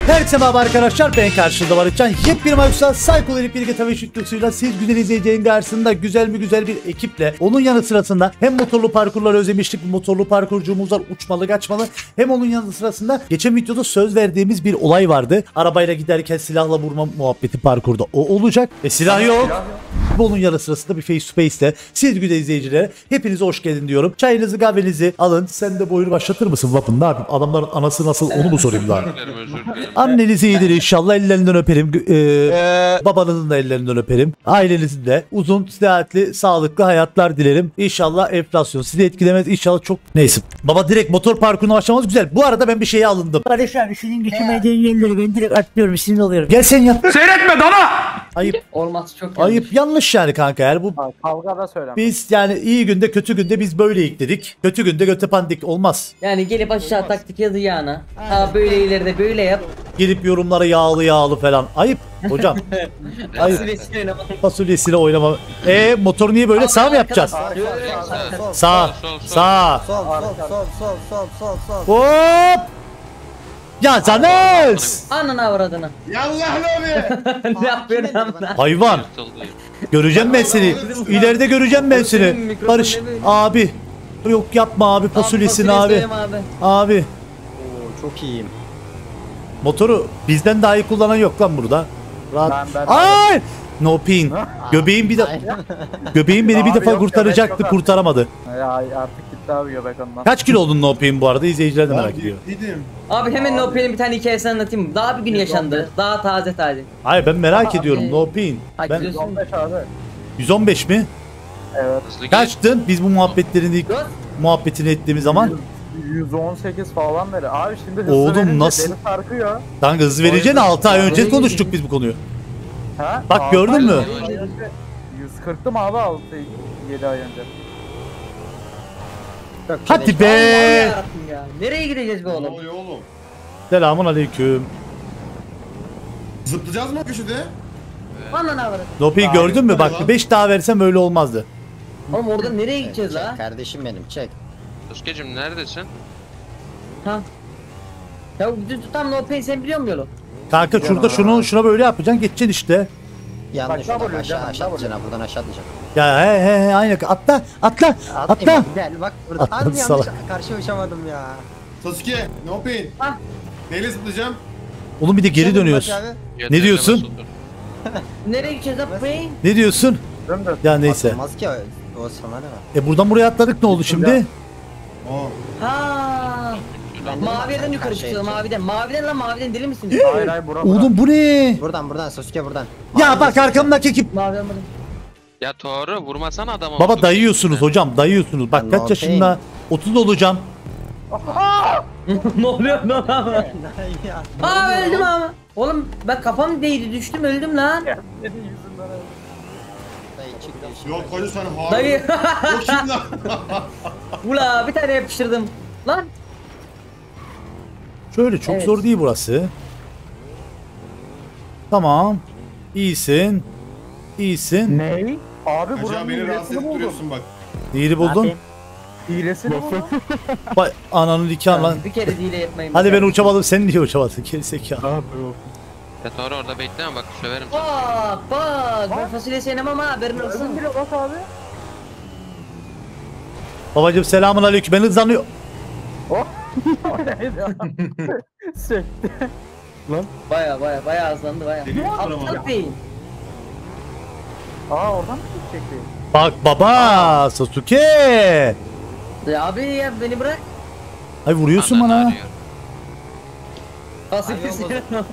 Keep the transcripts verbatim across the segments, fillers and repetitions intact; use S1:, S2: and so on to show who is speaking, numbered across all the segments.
S1: Herkese merhaba arkadaşlar, ben karşınızda Barışcan. Yepyeni Mayus'ta Psycho ile birlikte tabii şükrüsüyle siz güzel izleyeceğin karşısında güzel mi güzel bir ekiple. Onun yanı sırasında hem motorlu parkurları özlemiştik, bu motorlu parkurcumuz var, uçmalı kaçmalı. Hem onun yanı sırasında geçen videoda söz verdiğimiz bir olay vardı. Arabayla giderken silahla vurma muhabbeti parkurda o olacak. E silah yok. Onun yanı sırasında bir face to face'te siz güzel izleyicilere hepinize hoş geldin diyorum. Çayınızı kahvenizi alın. Sen de bu oyunu başlatır mısın Vapın? Ne yapayım? Adamların anası nasıl onu mu sorayım daha? Anneniz iyidir inşallah, ellerinden öperim. Ee, babanızın da ellerinden öperim. Ailenizin de uzun, sıhhatli, sağlıklı hayatlar dilerim. İnşallah enflasyon sizi etkilemez. İnşallah çok... Neyse. Baba direkt motor parkuruna başlamamız güzel. Bu arada ben bir şeye alındım.
S2: Kardeş abi senin geçemediğin yerleri ben direkt atlıyorum, sinir oluyorum.
S1: Gel sen yap.
S3: Seyretme dana!
S1: Ayıp.
S2: Olmaz, çok
S1: Ayıp, yanlış yani kanka. Yani bu
S4: Kavga da söyleme.
S1: biz yani iyi günde kötü günde biz böyleyik dedik. Kötü günde göte pandik olmaz.
S2: Yani gelip aşağı taktik yazacağına. Ha böyle ileride böyle yap.
S1: Gelip yorumlara yağlı yağlı falan. Ayıp hocam. Ayıp.
S2: Fasulyesini oynama.
S1: Fasulyesiyle oynama. E motor niye böyle? Sağ mı yapacağız? Sağ. Sağ.
S4: Sol, sol, sol, sol, sol, sol, sol.
S1: Hop. Ya Canes.
S2: Ananı avradını.
S3: Yallah lobi!
S2: Ne yapıyorsun lan?
S1: Hayvan. Göreceğim ben seni. İleride göreceğim ben seni. Barış abi. Yok yapma abi fasulyesini abi.
S2: abi.
S1: Abi.
S4: Oo, çok iyiyim.
S1: Motoru bizden daha iyi kullanan yok lan burada. Rahat.
S4: Ben- ben-
S1: Ay! No pain. Göbeğim bir de göbeğim beni bir
S4: Abi
S1: defa
S4: yok,
S1: kurtaracaktı,
S4: göbek yok
S1: kurtaramadı.
S4: Ya artık gitti abi göbek ondan.
S1: Kaç kilo oldun No pain bu arada? İzleyiciler de merak ediyor.
S3: Dedim.
S2: Abi hemen Nopia'nın bir tane hikayesini anlatayım. Daha bir gün yaşandı. Daha taze taze.
S1: Hayır ben merak ediyorum No pain.
S2: Hadi
S1: Ben
S2: diyorsun.
S4: on beş abi.
S1: yüz on beş mi?
S4: Evet.
S1: Kaçtın? Biz bu muhabbetlerin ilk
S2: Dur.
S1: muhabbetini ettiğimiz zaman
S4: yüz on sekiz falan böyle. Abi şimdi hızlı
S1: Oğlum,
S4: verince
S1: nasıl?
S4: beni sarkıyor.
S1: kanka hız vereceğine altı ay önce konuştuk biz bu konuyu.
S4: Ha?
S1: Bak,
S4: Altı
S1: gördün
S4: ay
S1: mü?
S4: önce yüz kırktım abi altı yedi ay önce.
S1: Hadi be.
S2: Yarabbim ya. Nereye gideceğiz be
S3: Ne
S2: oğlum?
S3: oluyor oğlum?
S1: Selamun aleyküm.
S3: Zıplayacağız mı köşede?
S2: Ananı avradını.
S1: No pain gördün mü? Bak
S3: Tamam.
S1: beş daha versem öyle olmazdı.
S2: Oğlum orada nereye gideceğiz
S5: Çek
S2: la?
S5: kardeşim benim çek.
S6: Özgeciğim neredesin?
S2: Ha? Ya düz tam Nopia'yı sen biliyor musun yolu?
S1: Kanka şurada şunu şuna böyle yapacaksın, geçeceksin işte.
S5: Yanlış
S4: Bak, ne
S5: bak,
S4: vuruyor
S5: aşağı
S4: canım,
S5: aşağı
S4: ne vuruyor?
S5: atlayacaksın ha, buradan aşağı atlayacaksın.
S1: Ya he he he aynı atla atla atla.
S5: Atlayayım, gel bak burada.
S1: Atladı
S5: Harbi yanlış
S1: salak.
S5: karşıya uçamadım ya.
S3: Sasuke, ne yapayım?
S2: Ha?
S3: Neyle zıplayacağım?
S1: Oğlum bir de geri
S5: Uçamadım
S1: dönüyoruz.
S5: bak abi.
S1: Ne diyorsun?
S2: Nereye gideceğiz lan bey?
S1: Ne diyorsun?
S4: Döndür.
S1: Ya neyse.
S5: Atılmaz ki o, o sana ne var?
S1: E buradan buraya atladık, ne oldu şimdi?
S3: Aa,
S2: Ha. Maviden yukarı çıkıyor, maviden. Maviden lan, maviden deli misin?
S4: Hayır hayır bura bura.
S1: Oğlum bu ne?
S5: Buradan buradan Sasuke buradan.
S1: Ya bak arkamdaki ekip.
S2: Maviden buradan.
S6: Ya Toru vurmasana adamı.
S1: Baba dayıyorsunuz hocam, dayıyorsunuz. Bak
S5: Ya
S1: kaç
S5: no
S1: yaşında? otuz olacağım.
S2: Ne oluyor lan ama?
S5: ya.
S2: Aa öldüm ama. Oğlum ben kafam değdi, düştüm, öldüm lan.
S4: Senin yüzünden öyle.
S5: Dayı çık değişik.
S3: yok koca sen harbi.
S2: Dayı.
S3: O kim lan?
S2: Ula bir tane yapıştırdım. Lan.
S1: Şöyle çok
S2: Evet.
S1: zor değil burası. Tamam. İyisin. İyisin.
S4: Ne? Abi
S3: Hacı
S4: buranın
S3: beni rahatsız
S4: hilesini
S3: edip
S4: buldum.
S3: duruyorsun bak.
S1: Neyi buldun?
S4: Hilesini buldum.
S1: Vay ananın nikahı lan.
S2: Bir kere dile yapmayın.
S1: Hadi ben uçamadım, sen niye uçamadın? Gerizekalı.
S6: Ya Toru orada bekleme bak söverim seni.
S2: Bak bak. Ben fasulyesi yenemem ama haberin olsun.
S4: Öldüm bile bak abi.
S1: Babacım selamun aleyküm, ben hızlanıyorum.
S4: Oh. O neydi ya? Sekti.
S2: Baya baya baya hızlandı baya.
S3: Deli mi adamı?
S2: Aptal beyin.
S4: Aa oradan mı çekti?
S1: Bak baba Sasuke.
S2: Ya abi ya beni bırak.
S1: Ay vuruyorsun
S6: Ananı
S1: bana.
S6: arıyor.
S2: Fasulyesi yenemem.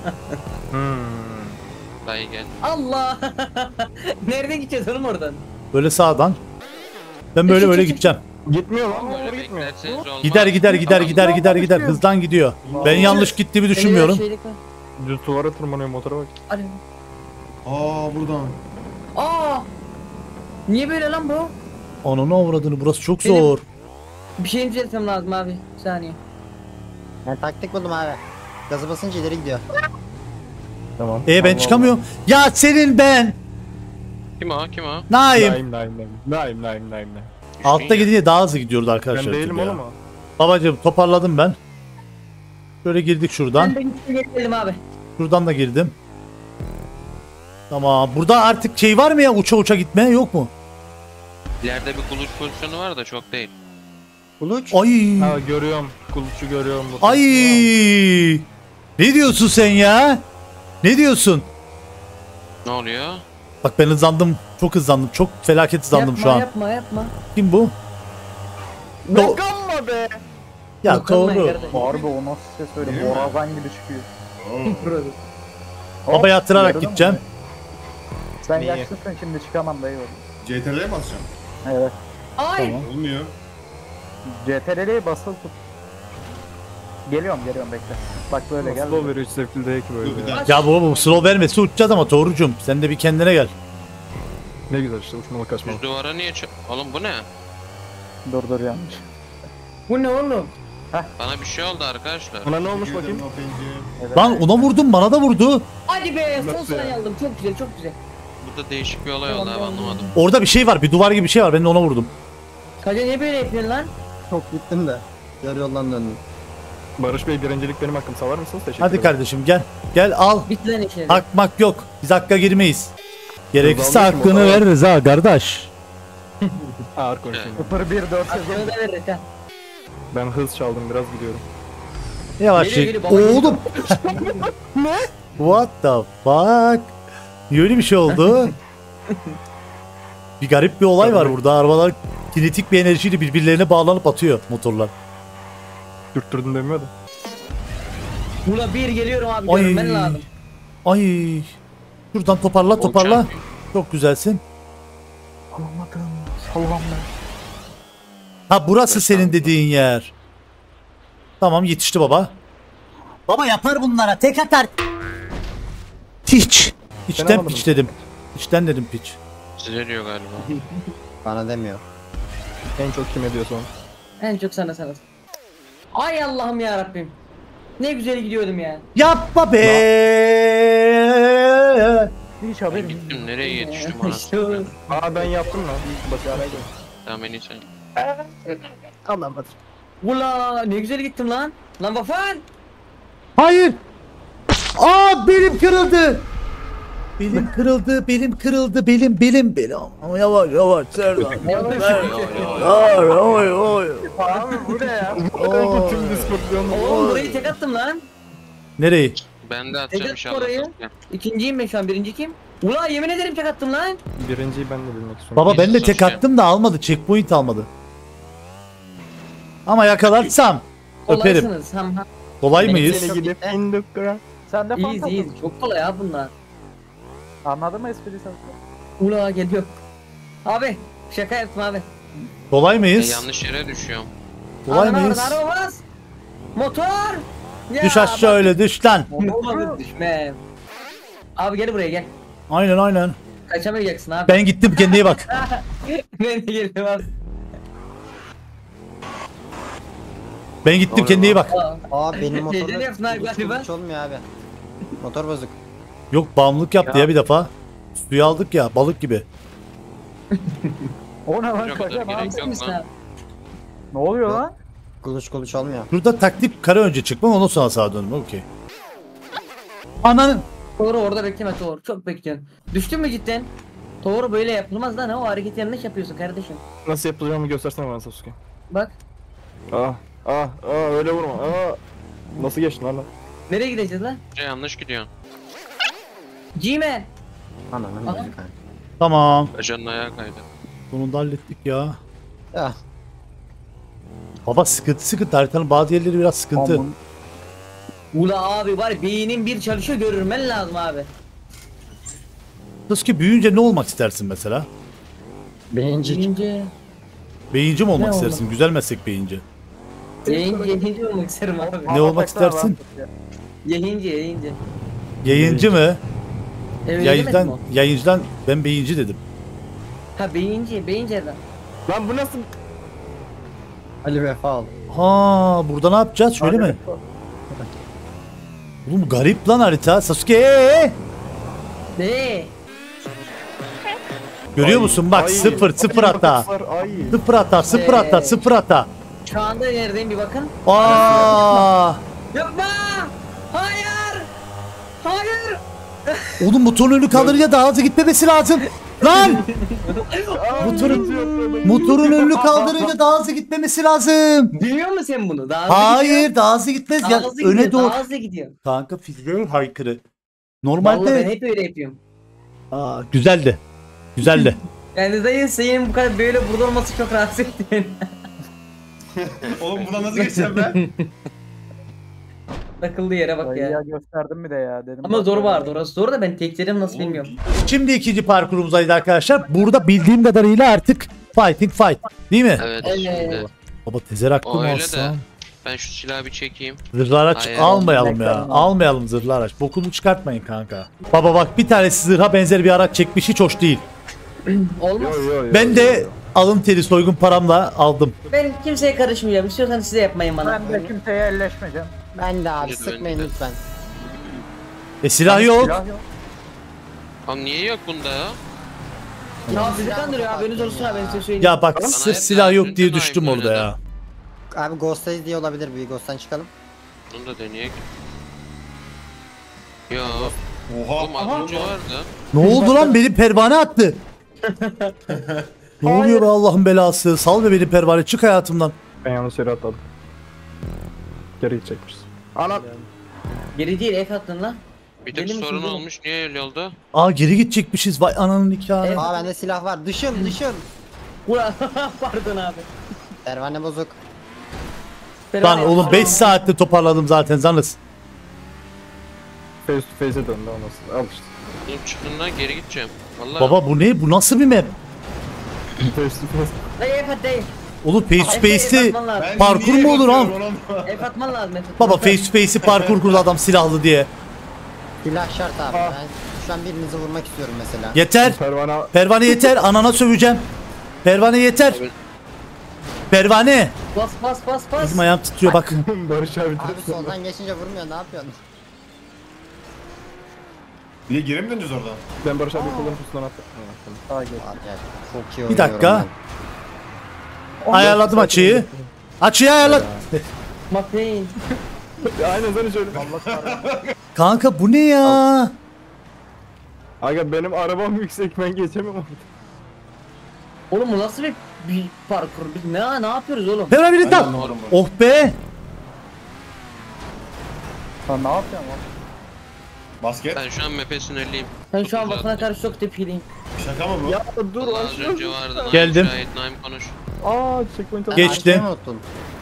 S6: Dayı gel.
S2: Allah. Nereden gideceğiz oğlum oradan?
S1: Böyle sağdan. Ben böyle böyle gideceğim.
S4: Gitmiyor lan.
S6: Böyle beklerseniz olmaz.
S1: Gider gider gider gider gider gider hızdan gidiyor. Ben yanlış gittiğimi düşünmüyorum.
S2: Benim şeylik var.
S4: Düz duvara tırmanıyor motora bak.
S2: Alo.
S3: Aa buradan.
S2: Aa. Niye böyle lan bu?
S1: Onun avradını, burası çok
S2: Benim-
S1: zor.
S2: Bir şey düzeltmem lazım abi. Bir saniye.
S5: Ben taktik buldum abi. Gazı basınca ileri gidiyor.
S4: Tamam.
S1: E ben çıkamıyorum. Ya senin ben.
S6: Kim o kim o?
S1: Naim.
S4: Naim naim naim. Naim naim naim naim.
S1: Altta gidince daha hızlı gidiyoruz arkadaşlar.
S4: Ben değilim
S1: tabii ya.
S4: oğlum o.
S1: Babacım toparladım ben. Şöyle girdik şuradan.
S2: Ben de gittim abi.
S1: Şuradan da girdim. Tamam. Burada artık şey var mı ya? Uça uça gitme yok mu?
S6: İleride bir kuluç pozisyonu var da çok değil.
S5: Uluç.
S1: Ay.
S4: Ha görüyorum. Kuluçu görüyorum. burada.
S1: Ay. Ne diyorsun sen ya? Ne diyorsun?
S6: Ne oluyor?
S1: Bak ben hızlandım. Çok hızlandım. Çok felaket hızlandım
S2: Yapma
S1: şu an.
S2: yapma yapma.
S1: Kim bu?
S4: Ne
S1: Do-
S4: gamma be.
S1: Ya
S2: Dokunmayın
S1: doğru.
S2: kardeşim.
S4: Harbi o nasıl ses öyle
S3: Değil mi?
S4: borazan gibi çıkıyor.
S3: Oo.
S1: Baba yatırarak
S4: Gördün mü?
S1: gideceğim.
S4: Sen
S5: Neyi?
S4: yaşlısın şimdi çıkamam dayı.
S3: C T R'ye mi basacağım?
S4: Evet.
S2: Ay.
S1: Tamam.
S3: Olmuyor.
S4: C T R L'yi basılı tut. Geliyorum geliyorum bekle. Bak böyle gel. Slow veriyor sefildeki
S3: Dur bir dakika.
S1: Ya bu, bu slow vermesi uçacağız ama Torucuğum sen de bir kendine gel.
S4: Ne güzel işte uçmalı kaçmalı.
S6: Düz duvara niye ç- Oğlum bu ne?
S4: Dur dur yanlış.
S2: Bu ne oğlum?
S6: Bana bir şey oldu arkadaşlar.
S4: Ona ne olmuş
S3: Teşekkür
S4: bakayım?
S3: ederim Openciğim.
S4: Evet.
S1: Lan ona vurdum bana da vurdu.
S2: Hadi be son
S4: Nasıl
S2: sırayı
S4: ya?
S2: aldım. Çok güzel çok güzel.
S6: Burada değişik bir olay oldu
S2: Tamam,
S6: abi
S2: tamam,
S6: anlamadım.
S1: Orada bir şey var, bir duvar gibi bir şey var. Ben de ona vurdum.
S2: Kaca ne böyle yapıyorsun lan?
S5: Çok gittim de. Yarı yoldan döndüm.
S4: Barış Bey birincilik benim hakkım salar mısınız? Teşekkür
S1: Hadi
S4: ederim.
S1: kardeşim gel. Gel al.
S2: Bitti lan işleri.
S1: Hakmak yok. Biz hakka girmeyiz. Gerekirse
S4: Hızlı alayım
S1: hakkını
S4: o zaman.
S1: veririz ha kardeş.
S4: Ağır konuşayım. sıfır bir dört
S2: Hakkını da veririz ha.
S4: Ben hız çaldım biraz gidiyorum.
S1: Yavaş
S2: Geliyor,
S1: çek.
S2: geliyor, baba
S1: Oğlum. Ne? What the fuck? Niye öyle bir şey oldu? Bir garip bir olay var burada. Arabalar kinetik bir enerjiyle birbirlerine bağlanıp atıyor motorlar.
S4: Dürttürdüm demiyor da.
S2: Buna bir geliyorum abi.
S1: Ay.
S2: Görmen lazım.
S1: Ay. Şuradan toparla toparla.
S6: Olacak.
S1: Çok güzelsin.
S4: Salamadım. Salvam ben.
S1: Ha burası senin dediğin yer. Tamam yetişti baba. Baba yapar bunlara tek atar. Hiç. İçten
S4: anlamadım.
S1: piç dedim. İçten dedim piç.
S6: Size diyor galiba.
S5: Bana demiyor.
S4: En çok kim ediyor son?
S2: En çok sana sana. Ay Allah'ım ya Rabbim. Ne güzel gidiyordum ya.
S1: Yapma be.
S4: Hiç
S6: Ben
S4: haberim.
S6: gittim nereye yetiştim
S2: İşte o.
S6: anasını.
S4: Aa ben yaptım lan. Başarıydı.
S6: Tamam en iyi sen.
S4: Anlamadım.
S2: Ula ne güzel gittim lan. Lan Vafan.
S1: Hayır. Aa belim kırıldı. Belim kırıldı, belim kırıldı, belim, belim, belim. Ama yavaş, yavaş, Serdar. Yavaş, yavaş, yavaş.
S4: Abi bu ne ya?
S1: Oo.
S4: Tüm diskorsiyonu.
S2: Oğlum burayı tek attım lan.
S1: Nereyi?
S6: Ben de atacağım
S2: Tek
S6: inşallah.
S2: orayı. İkinciyim ben şu an. Birinci kim? Ula yemin ederim tek attım lan.
S4: Birinciyi ben de bilmek istiyorum.
S1: Baba ben de
S6: Jesus
S1: tek
S6: ya.
S1: attım da almadı, checkpoint almadı. Ama yakalarsam öperim.
S2: Kolaysınız. Ham ham.
S1: Kolay
S2: Benim
S1: mıyız?
S2: seni-
S5: gidip
S4: indik gra. Sen de
S2: İyiyiz iyiyiz. Çok kolay ya bunlar.
S4: Anladın mı espriyi sen?
S2: Ula geliyor. Abi şaka yaptım abi.
S1: Kolay
S6: E,
S1: mıyız?
S6: yanlış yere düşüyorum.
S1: Kolay
S2: Araba,
S1: mıyız?
S2: Araba bas. Motor. Ya,
S1: Düş aşağı öyle, düş lan.
S2: bak- Olmadı düşme. Abi gel buraya gel.
S1: Aynen aynen.
S2: Kaçamayacaksın abi.
S1: Ben gittim, kendine iyi bak.
S2: Ben de geliyorum abi.
S1: Ben gittim, kendine iyi bak.
S2: Aa,
S5: Aa benim
S2: Teyze
S5: motorda
S2: ne yapsın abi
S5: kuluç
S2: galiba?
S5: kuluç olmuyor abi. Motor bozuk.
S1: Yok bağımlılık yaptı ya bir defa. Suyu aldık ya, balık gibi.
S4: O ne lan
S6: Yok, dur,
S4: kaçam abi?
S6: gerek yok
S2: Misin
S6: lan.
S2: abi?
S4: Ne oluyor lan?
S5: Kuluç kuluç olmuyor.
S1: Burada taktik kare önce çıkmam, ondan sonra sağa dönmem. Okey. Ananın.
S2: Doğru orada bekleme Doğru. Çok bekliyorsun. Düştün mü cidden? Doğru böyle yapılmaz lan. O hareketi yanlış yapıyorsun kardeşim.
S4: Nasıl yapılacağımı göstersene bana Sasuke.
S2: Bak.
S4: Ah ah ah öyle vurma. Ah. Nasıl geçtin lan?
S2: Nereye gideceğiz lan?
S6: Şey, yanlış gidiyorsun.
S2: G-Man.
S5: Ananın
S2: Aha.
S5: bozuk ha.
S1: Tamam.
S6: Ajanın ayağı kaydı.
S1: Bunu da hallettik ya.
S5: Ya.
S1: Baba sıkıntı sıkıntı. Haritanın bazı yerleri biraz sıkıntı.
S4: Aman.
S2: Ula abi var ya, beynin bir çalışıyor görürmen lazım abi.
S1: Sasuke büyüyünce ne olmak istersin mesela?
S5: Beyincik.
S2: Yayıncı.
S1: Beyinci mi olmak
S2: Ne
S1: istersin? Güzel meslek beyinci.
S2: Yayıncı, yayıncı olmak isterim abi.
S1: Ne olmak istersin?
S2: Yayıncı, yayıncı.
S1: Yayıncı mı?
S2: Evet, demedim
S1: Yayıncıdan,
S2: o.
S1: yayıncıdan ben beyinci dedim.
S2: Ha beyinci, beyinci adam.
S4: Lan bu nasıl?
S5: Ali Vefa oldu.
S1: Ha, burada ne yapacağız? Şöyle mi? Oğlum garip lan harita. Sasuke!
S2: Ne?
S1: Görüyor
S4: Ay,
S1: musun? Bak
S4: ay,
S1: sıfır, sıfır
S4: ay,
S1: hata.
S4: Ay.
S1: Sıfır hata, sıfır hata,
S2: Ee.
S1: sıfır hata.
S2: Şu anda neredeyim bir bakın.
S1: Aa!
S2: Yapma! Hayır! Hayır!
S1: Oğlum motorun önünü kaldırınca daha hızlı gitmemesi lazım. Lan! motorun, motorun önünü kaldırınca daha hızlı gitmemesi lazım.
S2: Biliyor musun sen bunu? Daha hızlı
S1: Hayır
S2: gidiyor.
S1: daha hızlı gitmez.
S2: Daha
S1: Ya,
S2: hızlı
S1: öne
S2: gidiyor,
S1: doğru.
S2: daha hızlı gidiyor.
S1: Kanka fiziğe haykırı.
S2: Vallahi ben
S1: Normalde
S2: hep öyle yapıyorum.
S1: Aa, güzeldi. Güzeldi.
S2: Yani dayı senin bu kadar böyle burada olması çok rahatsız etti beni.
S3: Oğlum buradan nasıl geçeceğim ben?
S2: Takıldığı yere bak
S4: Ya
S2: ya.
S4: gösterdim bir de ya dedim.
S2: Ama
S4: bak
S2: zor
S4: böyle.
S2: vardı orası. Zor da ben teklerim nasıl
S3: Oğlum,
S2: bilmiyorum.
S1: Şimdi ikinci parkurumuzdayız arkadaşlar. Burada bildiğim kadarıyla artık fighting fight. Değil mi?
S6: Evet
S2: Evet.
S6: şimdi.
S1: Baba tezerak
S6: O
S1: mı
S6: öyle de.
S1: alsam?
S6: Ben şu silahı bir çekeyim.
S1: Zırhlı araç
S6: Hayır.
S1: almayalım ya.
S4: Beklerim.
S1: Almayalım zırhlı araç. Bokunu çıkartmayın kanka. Baba bak bir tanesi zırha benzer bir araç çekmiş, hiç hoş değil.
S2: Olmaz.
S4: Yo, yo, yo,
S1: Ben
S4: yo,
S1: de
S4: yo.
S1: alın teri soygun paramla aldım.
S2: Ben kimseye karışmayacağım. İstiyorsanız size yapmayın bana.
S4: Ben de kimseye elleşmeyeceğim.
S5: Ben de abi
S6: Bence de,
S5: sıkmayın
S6: bence de.
S5: lütfen.
S1: E silah yok.
S4: Silah yok.
S6: Abi niye yok bunda ya?
S2: Ya sizi kandırıyor haberiniz olsun abi ben size söyleyeyim.
S1: Ya bak
S6: Bana
S1: sırf
S6: hep
S1: silah yok
S6: lazım,
S1: diye
S6: değil mi
S1: düştüm
S6: abi
S1: orada
S6: böyle
S1: ya.
S5: Abi Ghost'tayız diye olabilir, bir Ghost'tan çıkalım.
S6: Bunu da deneyek. Yo.
S3: Oha.
S6: Oğlum az önce vardı.
S1: Ne oldu lan, benim pervane attı. Ne oluyor be Allah'ın belası? Sal be beni pervane, çık hayatımdan.
S4: Ben yanlış yere atladım. Geri gidecekmiş. Ana.
S2: Geri değil F attın lan.
S6: Bir tek
S2: Deli misin
S6: sorun
S2: oğlum?
S6: olmuş. Niye öyle oldu?
S1: Aa geri gidecekmişiz, vay ananın nikahı.
S2: Evet.
S5: Aa bende silah var. Dışım dışım.
S2: Ulan pardon abi.
S5: Pervane bozuk.
S1: Lan oğlum beş saatte toparladım zaten zanız.
S4: Face to face'e döndü anasını. Al işte.
S6: Oğlum çıkın lan geri gideceğim. Vallahi.
S1: Baba bu ne? Bu nasıl bir map?
S4: Face to face.
S2: Dayı F at dayı.
S1: Oğlum face to
S2: F- F
S1: face'i
S2: atman lazım.
S3: Ben
S1: parkur
S3: niye
S1: mu olur
S3: bakıyorum
S1: lan?
S3: ona?
S2: F atman lazım F at.
S1: Baba face to face'i parkur kurdu adam silahlı diye.
S5: Silah şart abi. Ben şu an birinizi vurmak istiyorum mesela.
S1: Yeter.
S4: Pervane
S1: Pervane yeter. Anana söveceğim. Pervane yeter.
S6: Abi-
S2: Bas
S1: Pervane.
S2: bas bas bas.
S1: Bizim ayağım titriyor bak.
S4: Barış abi.
S5: Abi soldan geçince vurmuyor, ne yapıyorsun?
S3: Bir de geri mi döneceğiz oradan?
S4: Ben Barış abi kullanıp üstünden attım. Sağa geç.
S5: Abi ya çok iyi
S1: Bir dakika.
S5: oynuyorum
S1: Ayarladım açıyı. Açıyı ayarladım.
S2: McLean.
S4: Aynen sen şöyle. Allah kahretsin.
S1: Kanka bu ne ya?
S4: Aga benim arabam yüksek, ben geçemem orada.
S2: Oğlum bu nasıl bir, bir parkur? Biz ne ne yapıyoruz oğlum?
S1: Pervane bir
S3: Ben de
S1: tak.
S3: anlamadım bunu.
S1: Oh be.
S4: Sen ne yapıyorsun lan?
S3: Basket.
S6: Ben şu an map'e sinirliyim.
S2: Ben şu an
S6: Çok
S2: vatana
S6: güzel.
S2: karşı çok tepkiliyim.
S3: Şaka mı bu?
S4: Ya dur
S6: Allah az
S4: aşkım.
S6: önce vardı. Naim
S1: Geldim.
S6: Şahit, Naim konuş.
S4: Aa checkpoint
S5: ben.
S4: aldım.
S1: Geçti.
S5: Arkayı mı unuttun?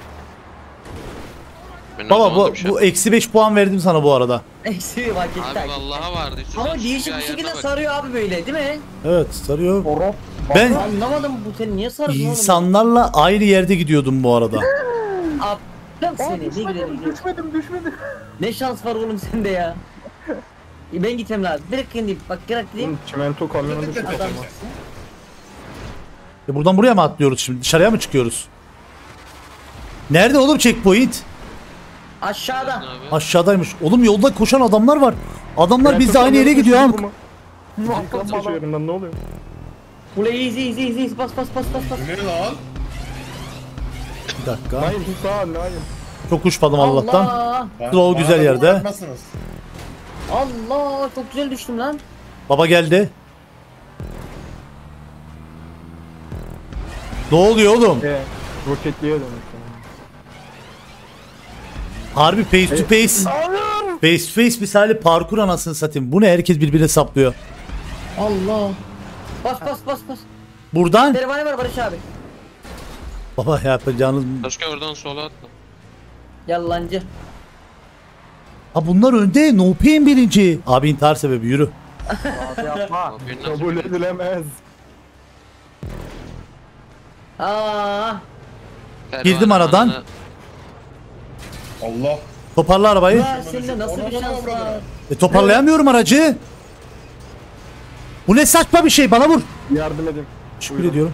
S6: Ben
S1: Baba bu,
S6: anlamadım şu an.
S1: bu eksi beş puan verdim sana bu arada.
S2: Eksi bak etti.
S6: Abi vallahi vardı. Şu
S2: Ama
S6: sen şu
S2: değişik bir
S6: ayarına
S2: şekilde
S6: bak.
S2: sarıyor abi böyle değil mi?
S1: Evet sarıyor.
S4: Horoz.
S1: Ben
S2: Anlamadım bu seni niye sardın oğlum?
S1: insanlarla aynı yerde gidiyordum bu arada.
S2: Aptal seni ne güzel gidiyor.
S4: Düşmedim düşmedim.
S2: Ne şans var oğlum sende ya. E, Ben gitmem lazım. Direkt gideyim. Bak direkt gideyim.
S4: Çimento kamyonu düşürdüm.
S2: Adam
S1: E buradan buraya mı atlıyoruz şimdi? Dışarıya mı çıkıyoruz? Nerede oğlum checkpoint?
S2: aşağıda.
S6: Abi.
S1: Aşağıdaymış. Oğlum yolda koşan adamlar var. Adamlar bizle aynı yere gidiyor ha.
S4: Yıkılma ne oluyor?
S2: Buraya easy easy easy bas bas bas bas bas.
S3: Bu ne lan?
S1: Bir dakika.
S4: Hayır tut sağa hayır.
S1: Çok uçmadım Allah'tan.
S2: Allah.
S1: Slow güzel
S3: Bana
S1: yerde.
S3: bırakmazsınız.
S2: Allah çok güzel düştüm lan.
S1: Baba geldi. Ne oluyor oğlum?
S4: Eee roketliye dönmüş.
S1: Harbi face to face. Face to face misali parkur anasını satayım. Bu ne, herkes birbirine saplıyor.
S2: Allah. Bas bas bas bas.
S1: Buradan
S2: Pervane var Barış abi.
S1: baba yapacağınız.
S6: Başka oradan sola atla.
S2: Yallancı.
S1: Ha bunlar önde. No pain birinci. Abi intihar sebebi, yürü.
S4: Abi yapma.
S6: Abi nasıl
S4: Kabul
S6: bir-
S4: edilemez.
S2: Aa.
S1: Girdim aradan.
S6: Pervane
S3: Allah.
S1: Toparla arabayı.
S2: Ya senin nasıl bir
S3: Ona-
S2: şans
S3: ona- ona-
S2: var?
S1: E toparlayamıyorum aracı. Bu ne saçma bir şey, bana vur.
S4: Yardım edin.
S1: Şükür
S4: Buyurun.
S1: ediyorum.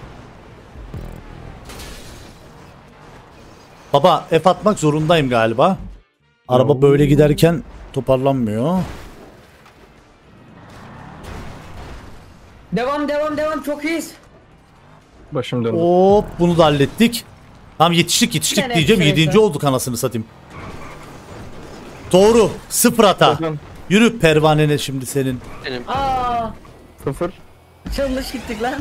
S1: Baba F atmak zorundayım galiba. Araba böyle giderken toparlanmıyor.
S2: Devam devam devam çok iyiyiz.
S4: Başım döndü.
S1: Hop bunu da hallettik. Tamam yetiştik yetiştik
S2: Bir tane
S1: diyeceğim.
S2: bir şey
S1: Yedinci
S2: var.
S1: olduk anasını satayım. Doğru. Sıfır hata.
S4: Bakın.
S1: Yürü pervanene şimdi senin.
S6: Benim
S2: Aa,
S4: Sıfır.
S2: çalış gittik lan.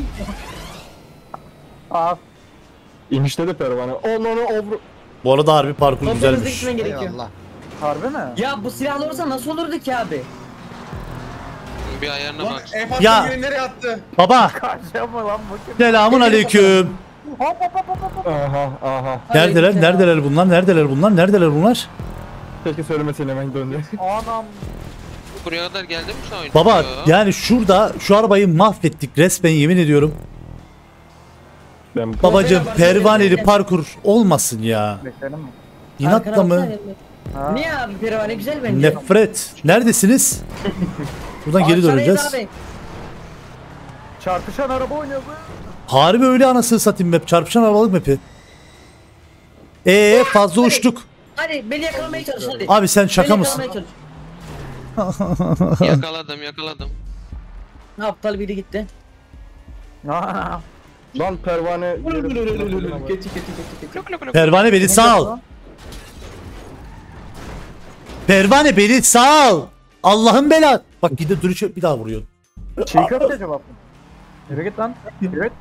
S4: Aa. İnişte de pervane. Onları ovru.
S1: Bu arada harbi parkur
S2: Toplamızda
S1: güzelmiş.
S2: gitmen gerekiyor.
S5: Eyvallah.
S4: Harbi mi?
S2: Ya bu silahlı olursa nasıl olurdu ki abi?
S6: bir ayarına
S3: Lan
S6: bak.
S3: en fazla
S1: Ya.
S3: biri nereye attı?
S1: Baba.
S4: Kaçama lan bakayım.
S1: Selamun aleyküm.
S4: Aha aha.
S1: Neredeler?
S2: Aleykümselam.
S1: Neredeler bunlar? Neredeler bunlar? Neredeler bunlar?
S4: Keşke söylemeseydin hemen döndü. Anam.
S6: Buraya kadar geldi mi sen oyun?
S1: Baba
S6: Yo.
S1: yani şurada şu arabayı mahvettik resmen yemin ediyorum.
S4: Ben
S1: Babacım
S2: Baba,
S1: pervaneli
S2: baba.
S1: parkur olmasın ya.
S4: beklerim mi?
S1: İnatla
S2: Arkana
S1: mı?
S2: baksana elime. Niye abi pervane güzel bence.
S1: Nefret. Neredesiniz? Buradan geri
S2: Aşağıdayız
S1: döneceğiz.
S2: abi.
S4: Çarpışan araba oynuyor bu.
S1: Harbi öyle anasını satayım map. Çarpışan arabalık map'i. Eee fazla uçtuk.
S2: Hadi beni yakalamaya çalış hadi.
S1: Abi sen şaka
S2: Beni
S1: mısın?
S2: yakalamaya çalış.
S6: Yakaladım yakaladım.
S2: Aptal biri gitti.
S4: Lan pervane.
S2: Geçi geçi geçi geçi.
S1: Pervane beni sağ ol. Pervane beni sağ ol. Allah'ın bela. Bak gidip duruş bir daha vuruyor.
S4: Çiğ köfte cevap. Yürü git lan. Yürü git.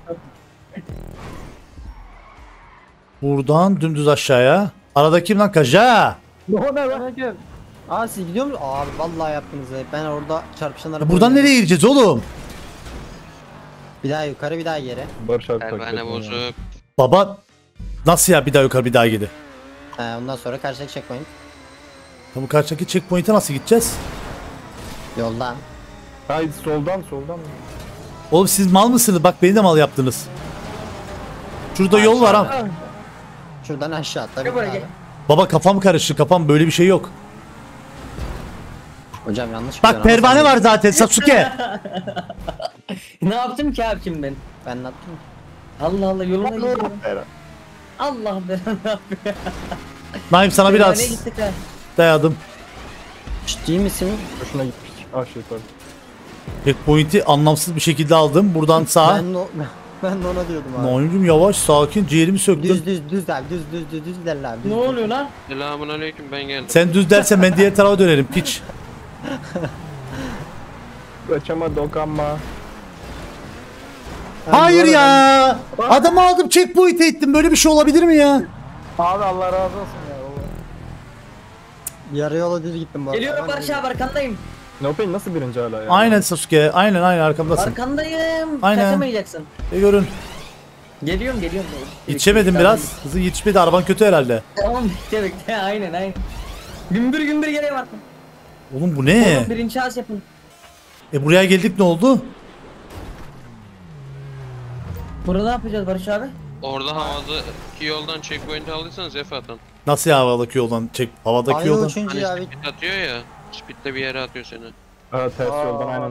S1: Buradan dümdüz aşağıya. Arada kim lan kaja?
S4: O ne lan?
S5: Aa siz gidiyor musunuz? Abi vallahi yaptınız ya. Ben orada çarpışan araba
S1: Buradan
S5: oynuyorum.
S1: nereye gireceğiz oğlum?
S5: Bir daha yukarı bir daha yere.
S4: Barış abi takip
S6: Pervane
S4: etme ya.
S6: bozuk.
S1: Baba nasıl ya bir daha yukarı bir daha gidi.
S5: Ha, ondan sonra karşıdaki checkpoint.
S1: Ya bu karşıdaki checkpoint'e nasıl gideceğiz?
S5: Yoldan.
S4: Hayır soldan soldan.
S1: Oğlum siz mal mısınız? Bak beni de mal yaptınız. Şurada yol var ha.
S5: Şuradan aşağı atla.
S2: Gel
S5: bir
S2: buraya
S5: daha.
S2: gel.
S1: Baba kafam karıştı kafam böyle bir şey yok.
S5: Hocam yanlış
S1: Bak
S5: biliyorsun ama
S1: pervane
S5: sen-
S1: var zaten Sasuke.
S2: Ne yaptım ki abi şimdi ben?
S5: Ben ne yaptım?
S2: Allah Allah yoluna gidiyorum. Allah belanı yapıyor.
S1: Naim sana biraz
S2: Pervaneye gittik ha.
S1: dayadım.
S5: Ciddi misin?
S4: Hoşuna gitmiş. Aşağı yukarı.
S1: Checkpoint'i anlamsız bir şekilde aldım. Buradan sağa.
S5: Ben de, o- ben de ona diyordum abi.
S1: Naim'cim yavaş sakin ciğerimi söktüm.
S5: Düz düz düz abi düz düz düz düz derler abi. düz,
S2: Ne
S5: düz.
S2: oluyor lan?
S6: Selamun aleyküm ben geldim.
S1: Sen düz dersen ben diğer tarafa dönerim piç.
S4: Kaçama dokanma.
S5: Ben
S1: Hayır
S5: bu arada-
S1: ya. Adamı aldım checkpoint'e ettim. Böyle bir şey olabilir mi ya?
S4: Abi Allah razı olsun ya. vallahi.
S5: Yarı yola düz gittim bu arada.
S2: Geliyorum
S5: Ben-
S2: Barış abi arkandayım.
S4: No Pain nasıl birinci hala ya?
S1: Aynen Sasuke. Aynen aynen arkamdasın.
S2: Arkandayım.
S1: Aynen.
S2: Kaçamayacaksın.
S1: E görün.
S2: Geliyorum geliyorum.
S1: Yetişemedim biraz. Hızın yetişmedi. Araban kötü herhalde.
S2: Tamam bekle bekle aynen aynen. Gümbür gümbür geliyorum artık.
S1: Oğlum bu ne?
S2: Oğlum birinci az yapın.
S1: E buraya geldik ne oldu?
S2: Burada ne yapacağız Barış abi?
S6: Orada havadaki yoldan checkpoint aldıysanız F atın.
S1: Nasıl ya havadaki yoldan? Çek havadaki
S5: Havada
S1: yoldan.
S5: uçunca
S6: Hani
S5: ya bir
S6: speed atıyor ya. Speed'le bir yere atıyor seni.
S4: Ha ters yoldan aynen.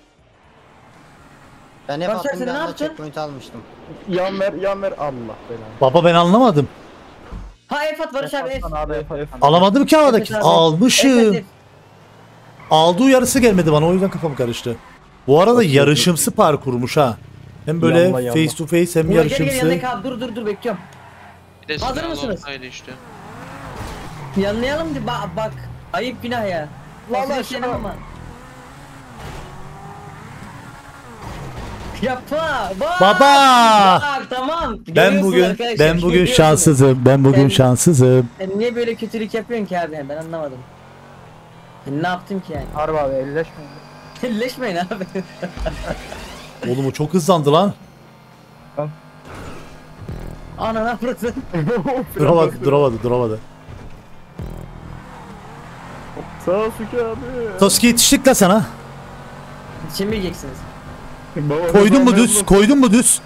S5: ben hep
S2: Barış abi
S5: attım
S2: sen
S5: bir
S2: ne
S5: anda
S2: yaptın?
S5: checkpoint almıştım.
S4: Yan ver yan ver Allah belanı.
S1: Baba ben anlamadım.
S2: Ha F at Barış abi F.
S4: Abi F.
S1: Alamadım ki havadaki.
S2: Evet abi.
S1: Almışım.
S2: F, F.
S1: Aldığı uyarısı gelmedi bana o yüzden kafam karıştı. Bu arada yarışımsı parkurmuş ha. Hem böyle
S4: Yanla, yanla.
S1: face to face hem
S2: Buraya gel gel
S1: yarışımsı.
S2: yanındaki abi dur dur dur bekliyorum.
S6: Bir de
S2: Hazır
S6: silahlı
S2: mısınız?
S6: olsaydı işte.
S2: Yanlayalım di bak bak. Ayıp günah ya.
S4: Vallahi
S2: Vallahi
S4: şuna-
S2: şuna ama. Yapma. Bak.
S1: Baba!
S2: Bak tamam.
S1: Ben
S2: Görüyorsunuz
S1: bugün
S2: arkadaşlar,
S1: ben
S2: şimdi
S1: bugün
S2: görüyorsunuz.
S1: şanssızım. Ben bugün
S2: Ben-
S1: şanssızım.
S2: Sen niye böyle kötülük yapıyorsun ki abi ben anlamadım. Ben ne yaptım ki yani?
S4: Harbi abi elleşmeyin.
S2: Elleşmeyin abi.
S1: Oğlum o çok hızlandı lan.
S2: Ana ne yapıyorsun?
S1: Duramadı, duramadı, duramadı.
S4: Sasuke abi.
S1: Toski yetiştik la sana.
S2: Çemireceksiniz.
S4: Baba,
S1: Koydun mu
S4: baba,
S1: düz? Koydun mu düz?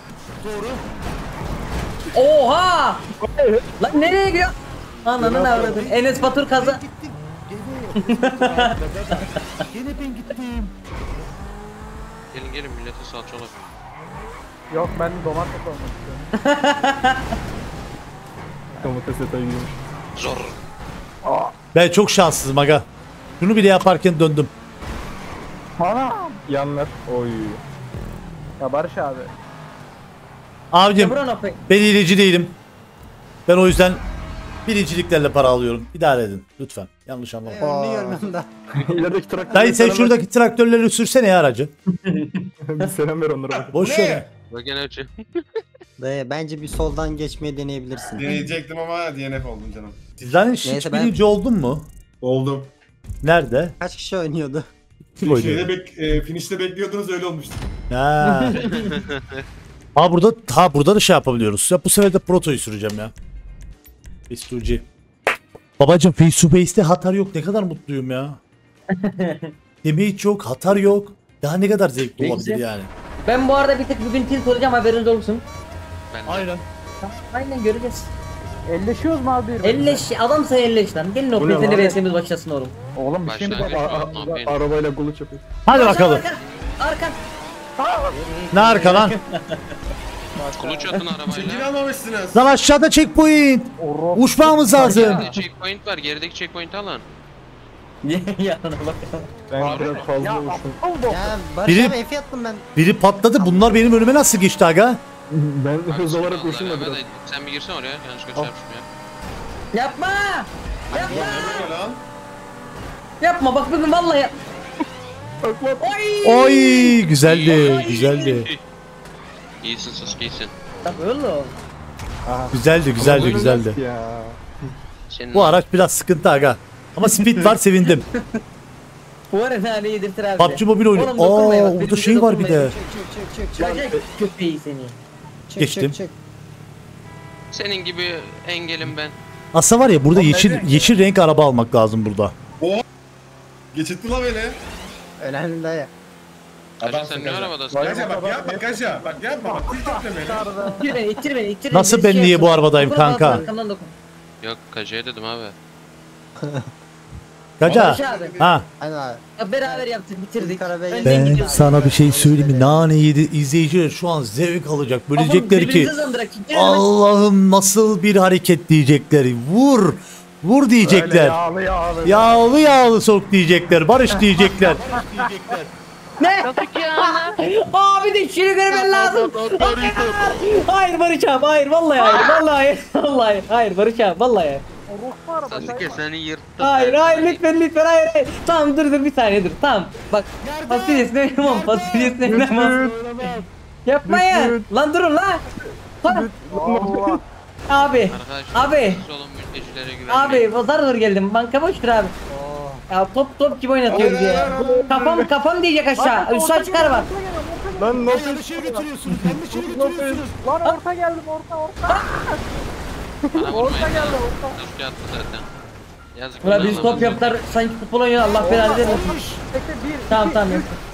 S2: Oha! Lan nereye gidiyor? Ananı ne avradın? Enes Batur kaza.
S1: Yine ben gittim.
S6: Gelin gelin millete salçalar.
S4: Yok ben domates olmak istiyorum. Domates etayı giymiş.
S6: Zor.
S1: Ben çok şanssızım aga. Şunu bile yaparken döndüm.
S4: Anam. Yan ver. Oy. Ya Barış abi.
S1: Abicim
S2: Buran opey.
S1: ben hileci değilim. Ben o yüzden Birinciliklerle para alıyorum. İdare edin lütfen. Yanlış anlamayın.
S5: Önünü görmüyorum da.
S4: İlerideki traktör.
S1: Dayı sen şuradaki traktörleri sürsene ya aracı.
S4: Bir selam ver onlara.
S1: Boş ver.
S6: Bugün önce.
S5: Dayı bence bir soldan geçmeyi deneyebilirsin.
S3: Deneyecektim ama D N F oldum canım.
S1: Sizden hiç
S5: Neyse, ben-
S1: birinci oldun mu?
S3: Oldum.
S1: Nerede?
S5: Kaç kişi oynuyordu?
S1: Kim
S3: Şeyde
S1: oynuyor?
S3: bek, e, finish'te bekliyordunuz öyle olmuştu.
S1: Ha. Ha burada ha burada da şey yapabiliyoruz. Ya bu sefer de Proto'yu süreceğim ya. Face to G. Babacım Face to Face'te hatar yok. Ne kadar mutluyum ya. Damage yok, hatar yok. Daha ne kadar zevkli
S2: Ne
S1: olabilir
S2: güzel.
S1: yani.
S2: Ben bu arada bir tek bugün tilt olacağım, haberiniz olsun.
S6: Ben de.
S1: Aynen.
S2: Aynen göreceğiz.
S4: elleşiyoruz mu abi?
S2: elleş adam sen elleş lan. Gelin o
S4: Bu ne
S2: petini
S4: lan?
S2: V S'miz başlasın oğlum.
S4: Oğlum bir şey mi?
S6: Başlangıç
S4: Aa,
S6: şu an,
S4: aa,
S6: aferin.
S4: Arabayla kuluç yapıyor.
S1: Hadi bakalım.
S2: Arkan. Arkan.
S1: Ne arka lan?
S6: Kuluç atın
S3: Çekil
S6: arabayla.
S3: almamışsınız.
S1: Lan aşağıda checkpoint. Uçmamız lazım.
S6: Gerideki checkpoint var. Gerideki checkpoint alın.
S2: Yanına bak.
S4: Ben biraz fazla uçtum.
S5: Ya Barış
S1: Biri-
S5: abi F attım ben.
S1: Biri patladı. Bunlar benim önüme nasıl geçti aga?
S4: Ben
S6: Bak,
S4: hız olarak
S6: Allah
S4: uçtum da
S6: Allah,
S4: biraz.
S6: hadi. Sen bir girsen oraya. Yanlışlıkla çarpışma ya.
S2: Yapma. Yapma.
S3: Ne lan?
S2: Yapma bak bugün vallahi yap. Oy.
S1: Oy güzeldi. Güzeldi.
S6: İyisin Sasuke iyisin.
S2: Tabii oğlum.
S1: Güzeldi, güzeldi, güzeldi.
S4: Ya.
S6: Senin
S1: Bu araç biraz sıkıntı aga. Ama speed var sevindim.
S2: Bu arada hani yedirtir abi.
S1: P U B G Mobile oynuyor.
S2: Oğlum dokunmayın
S1: Aa
S2: bak,
S1: orada
S2: birbirinize
S1: şey var bir
S2: dokunmayın.
S1: de.
S5: Çık çık çık çık.
S2: Çocuk köpeği seni.
S5: Çık,
S1: Geçtim.
S5: çık, çık.
S6: senin gibi engelim ben.
S1: Aslında var ya burada yeşil yeşil renk araba almak lazım burada.
S3: Geçitti la beni.
S5: Önemli dayı.
S6: Kaşa
S3: Adamsın
S6: sen ne
S3: Kaşa.
S6: arabadasın?
S3: Kaşa bak yapma Kaşa. Bak yapma bak. Tilt etme beni.
S2: İttir beni, ittir beni, ittir beni.
S1: Nasıl
S2: Bir
S1: ben
S2: şey
S1: niye bu
S2: yapsın.
S1: arabadayım
S2: Dokun,
S1: kanka?
S2: arkamdan dokun.
S6: Yok Kaşa'ya dedim abi.
S1: Kaca.
S2: Barış abi.
S1: Ha.
S5: Hadi abi.
S2: Ya beraber yaptık, bitirdik.
S5: İlk arabaya
S2: Önden
S1: Ben
S2: gidiyoruz.
S1: sana bir şey söyleyeyim mi? Nane yedi izleyiciler şu an zevk alacak. Böyle diyecekler ki
S2: Birbirinize zandırak, ittir beni.
S1: Allah'ım nasıl bir hareket diyecekler. Vur. Vur diyecekler.
S4: Yağlı yağlı.
S1: Yağlı yağlı sok diyecekler. Barış diyecekler.
S2: Ne? Abi de şunu görmen lazım. Hayır Barış abi, hayır vallahi hayır, vallahi hayır, vallahi hayır, hayır Barış abi, vallahi hayır.
S6: Sasuke seni yırttım.
S2: Hayır hayır lütfen lütfen hayır, hayır. Tamam dur dur bir saniye dur tamam. Bak fasulyesini oynamam, fasulyesini oynamam. Yapmayın. Lan durun lan. Ha. Abi.
S6: Arkadaşlar
S2: Abi.
S6: siz olun mültecilere güvenmeyin.
S2: Abi zar zor geldim. Banka boş ver abi. Ya top top gibi oynatıyoruz
S3: Hayır,
S2: ya.
S3: hayır, hayır, hayır.
S2: Kafam kafam diyecek aşağı. Üstüne çıkar bak.
S4: Lan nasıl?
S1: götürüyorsunuz. Yanlış yere götürüyorsunuz.
S4: Lan orta geldim orta orta.
S6: Bana vurmayın. Sasuke attı zaten. Yazık.
S2: Ulan
S6: bana
S2: biz top
S6: Allah'ım.
S2: yaptılar sanki futbol oynuyor Allah belanı vermesin. Tamam tamam.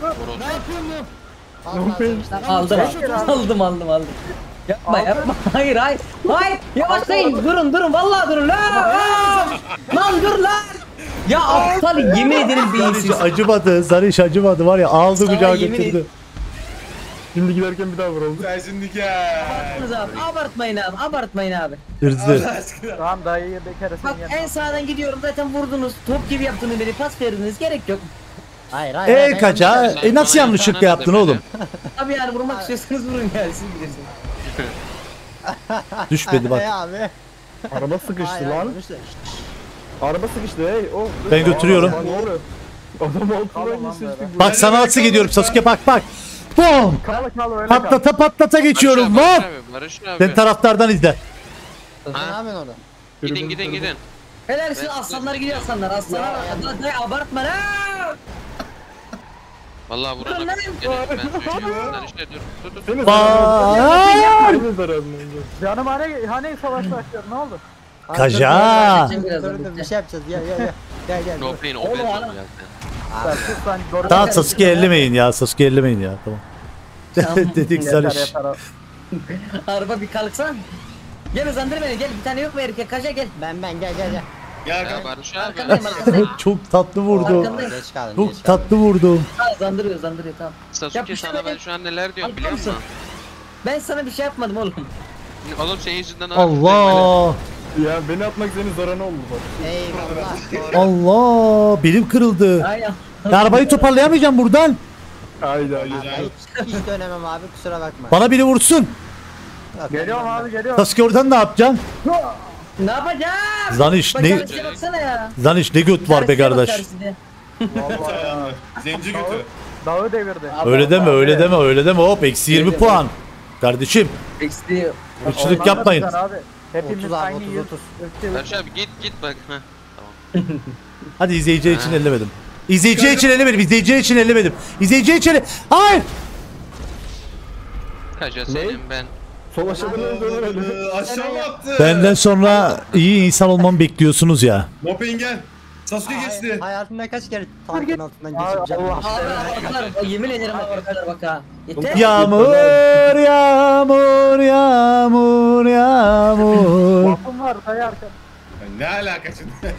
S2: Aldım aldım aldım aldım. Yapma yapma hayır hayır hayır yavaşlayın durun durun vallahi durun lan lan lan dur lan ya aptal yemin ederim beyinsiz.
S1: Zariş acımadı. Zariş acımadı var ya aldı
S2: Sana
S1: kucağa
S2: yemin
S1: götürdü.
S4: Şimdi giderken bir daha vuruldu.
S3: Sen şimdi gel.
S2: Abi, abartmayın abi abartmayın abi.
S1: Hırzı.
S3: Allah aşkına.
S4: Tamam dayıyı bekar
S2: Bak en sağdan gidiyorum zaten vurdunuz top gibi yaptınız beni pas verdiniz gerek yok.
S5: Hayır hayır. hayır,
S1: E
S5: ben
S1: kaca.
S5: yanlış
S1: E nasıl yanlışlıkla yaptın oğlum?
S2: Abi yani vurmak istiyorsanız vurun yani siz bilirsiniz.
S1: Düşmedi bak.
S5: Hey abi.
S4: Araba sıkıştı
S5: Hayır,
S4: lan.
S5: hayır, işte.
S4: Araba sıkıştı hey. Oh.
S1: Ben götürüyorum.
S4: Aa, ne oluyor? Adam altına sıçtı.
S1: Bak sana nasıl gidiyorum Sasuke bak bak. Bom!
S4: Kal kal öyle kal.
S1: Patlata patlata geçiyorum.
S6: Barış
S1: Bom!
S6: abi, Barış abi.
S1: Sen taraftardan izle.
S5: Sen ne yapıyorsun orada?
S6: Gidin gidin gidin.
S2: Helal siz aslanlar gidiyor aslanlar aslanlar. Dayı abartma lan.
S6: Vallahi vurana
S2: Lan,
S6: gene ben söylüyorum. Sen işte dur. Dur dur.
S4: Seni
S1: Vay!
S4: Seni zararını önce. Canım hani hani savaş başlıyor ne oldu?
S1: Kaja.
S2: Dur, dur,
S5: Dur dur bir şey yapacağız gel gel gel. Gel gel.
S6: No
S5: dur.
S6: pain,
S2: Oğlum,
S6: open
S2: adam-
S6: zaten.
S4: Sen doğru.
S1: Tamam Sasuke ellemeyin ya. Sasuke ellemeyin ya. Tamam.
S2: Tamam.
S1: Dedik Zariş.
S2: Araba bir kalksan. Gel uzandır beni gel bir tane yok mu erkek kaça gel.
S5: Ben ben gel gel gel.
S3: Gel
S6: Ya
S3: gel.
S6: Barış abi.
S2: Arkandayım arkandayım.
S1: Çok tatlı vurdu.
S2: Arkandayım.
S5: Geç kaldım geç
S1: Çok
S5: kaldım.
S1: tatlı vurdu.
S2: Ha, uzandırıyor uzandırıyor tamam.
S6: Sasuke
S2: Yapıştır
S6: sana ben
S2: beni.
S6: şu an neler diyorum
S2: Al,
S6: biliyor
S2: mısın?
S6: musun?
S2: Ben sana bir şey yapmadım oğlum.
S6: Oğlum senin yüzünden
S1: Allah.
S4: Ya beni atmak senin zararına oldu bak.
S5: Eyvallah. doğru.
S1: Allah. Belim kırıldı.
S2: Aynen.
S1: Ya arabayı toparlayamayacağım buradan.
S4: Haydi haydi.
S5: Abi, ben hiç, hiç dönemem abi kusura bakma.
S1: Bana biri vursun.
S5: Yok,
S4: Geliyorum
S5: ben-
S4: abi geliyorum.
S1: Sasuke oradan ne yapacaksın?
S2: Ne yapacağım?
S1: Zaniş
S2: Bak
S1: ne
S2: karşıya baksana ya.
S1: Zaniş ne göt var be
S2: Karşıya bak
S1: kardeş.
S2: karşıya.
S3: Ayağını. Zenci götü.
S4: Dağı devirdi.
S2: Abi,
S1: Öyle deme
S2: abi.
S1: öyle deme öyle deme hop eksi yirmi
S2: Öyle
S1: puan. Kardeşim
S2: Eksi.
S1: ırkçılık
S4: Onlar da
S1: yapmayın.
S4: güzel Abi. Hepimiz
S5: otuz abi,
S4: aynı
S5: otuz,
S4: yüz.
S5: otuz.
S4: ırkçı-
S6: Barış abi git git bak. Heh, tamam.
S1: Hadi izleyiciler için ellemedim. İzleyiciler için ellemedim. İzleyiciler için ellemedim. İzleyiciler için hayır.
S6: Kaça senin ben.
S3: Ee, Aşağı mı attı?
S1: Benden sonra iyi insan olmamı bekliyorsunuz ya.
S3: Mopin gel. Sasuke
S5: Hay-
S3: geçti.
S5: Hayatımda kaç kere tankın altından
S4: Ay,
S5: geçeceğim.
S4: Allah.
S2: Abi abartlar. Yemin ederim abartlar bak ha. Yeter.
S1: Yağmur yağmur yağmur yağmur.
S4: Lafım var dayı arka.
S3: Ya ne alaka şimdi?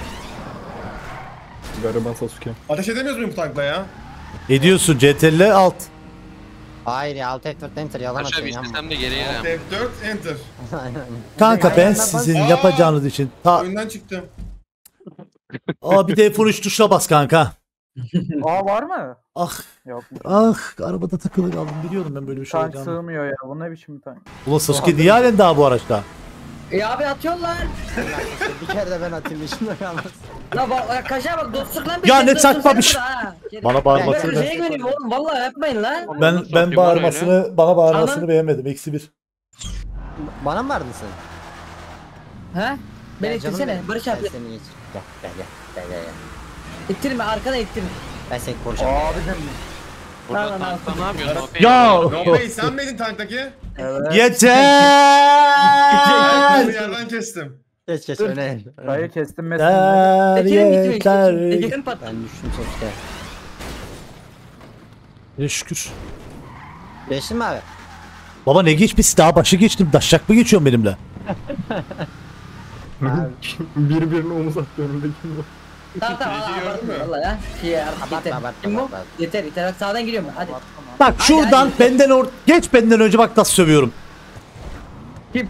S7: Gariban Sasuke.
S3: Ateş edemiyoruz muyum bu tankla ya?
S1: Ediyorsun C T L alt.
S5: Hayır ya alt F dört enter yalan
S6: Barış abi
S5: atıyorsun ya.
S6: istesem de geriye gel.
S3: F dört enter.
S5: Aynen.
S1: Kanka ben
S5: Ayağına
S1: sizin
S3: bas.
S1: yapacağınız için ta
S3: Oyundan çıktım.
S1: Aa bir de F on üç tuşuna bas kanka.
S4: Aa var mı?
S1: Ah
S4: Yok.
S1: ah arabada takılı kaldım biliyordum ben böyle bir şey
S4: Tank
S1: olacağını.
S4: sığmıyor ya. Bu ne biçim bir tank?
S1: Ulan Sasuke niye halen daha bu araçta?
S2: E abi atıyorlar.
S5: Bir kere de ben atayım işimde kalmaz.
S2: La bak kaşa bak dostluk lan.
S1: Ya ne
S2: dostluk
S1: saçma
S2: seni
S1: bir şey.
S2: burada ha.
S1: Bana
S2: Ben
S1: bağırmasını
S2: bir
S1: ben,
S2: şeye güveneyim oğlum vallahi yapmayın lan.
S1: ben, ben
S6: Sasuke
S1: bağırmasını bana bağırmasını
S2: Ana-
S1: beğenmedim eksi bir.
S5: Bana mı vardın sen?
S2: Ha? Ben
S5: Gel canım
S2: ittirsene.
S5: benim.
S2: Barış
S5: Ben
S2: abi.
S5: seni geç. Gel gel gel. Gel gel gel.
S2: İttirme arkana ittirme.
S5: Ben seni koruyacağım.
S4: Abicim.
S6: Burada
S2: Tamam,
S6: tankta ne yapıyorsun? O
S1: Ya!
S3: Mopin sen miydin tanktaki?
S4: Evet.
S1: Yeter!
S3: Bir yerden kestim.
S5: Geç geç öne.
S4: Dayı kestim mesela.
S1: Yeter
S2: Tekerim gitmiyor işte.
S1: yeter.
S2: Tekerim patladı.
S5: Ben düştüm sonuçta.
S1: Ne şükür.
S5: Geçtin mi abi?
S1: Baba ne geçmesi daha başı geçtim. Daşşak mı geçiyorsun benimle?
S7: Birbirine omuz attı önündeki bu.
S2: Tamam tamam
S3: Birinci gördün
S2: abartma
S3: mü?
S2: valla ya. Şey artık
S5: Abartma,
S2: yeter.
S5: abartma,
S2: Kim bu?
S5: abartma.
S2: Yeter yeter. Bak sağdan giriyorum ben hadi.
S1: Bak şuradan
S2: hadi.
S1: benden or geç benden önce bak nasıl sövüyorum.
S2: Kim?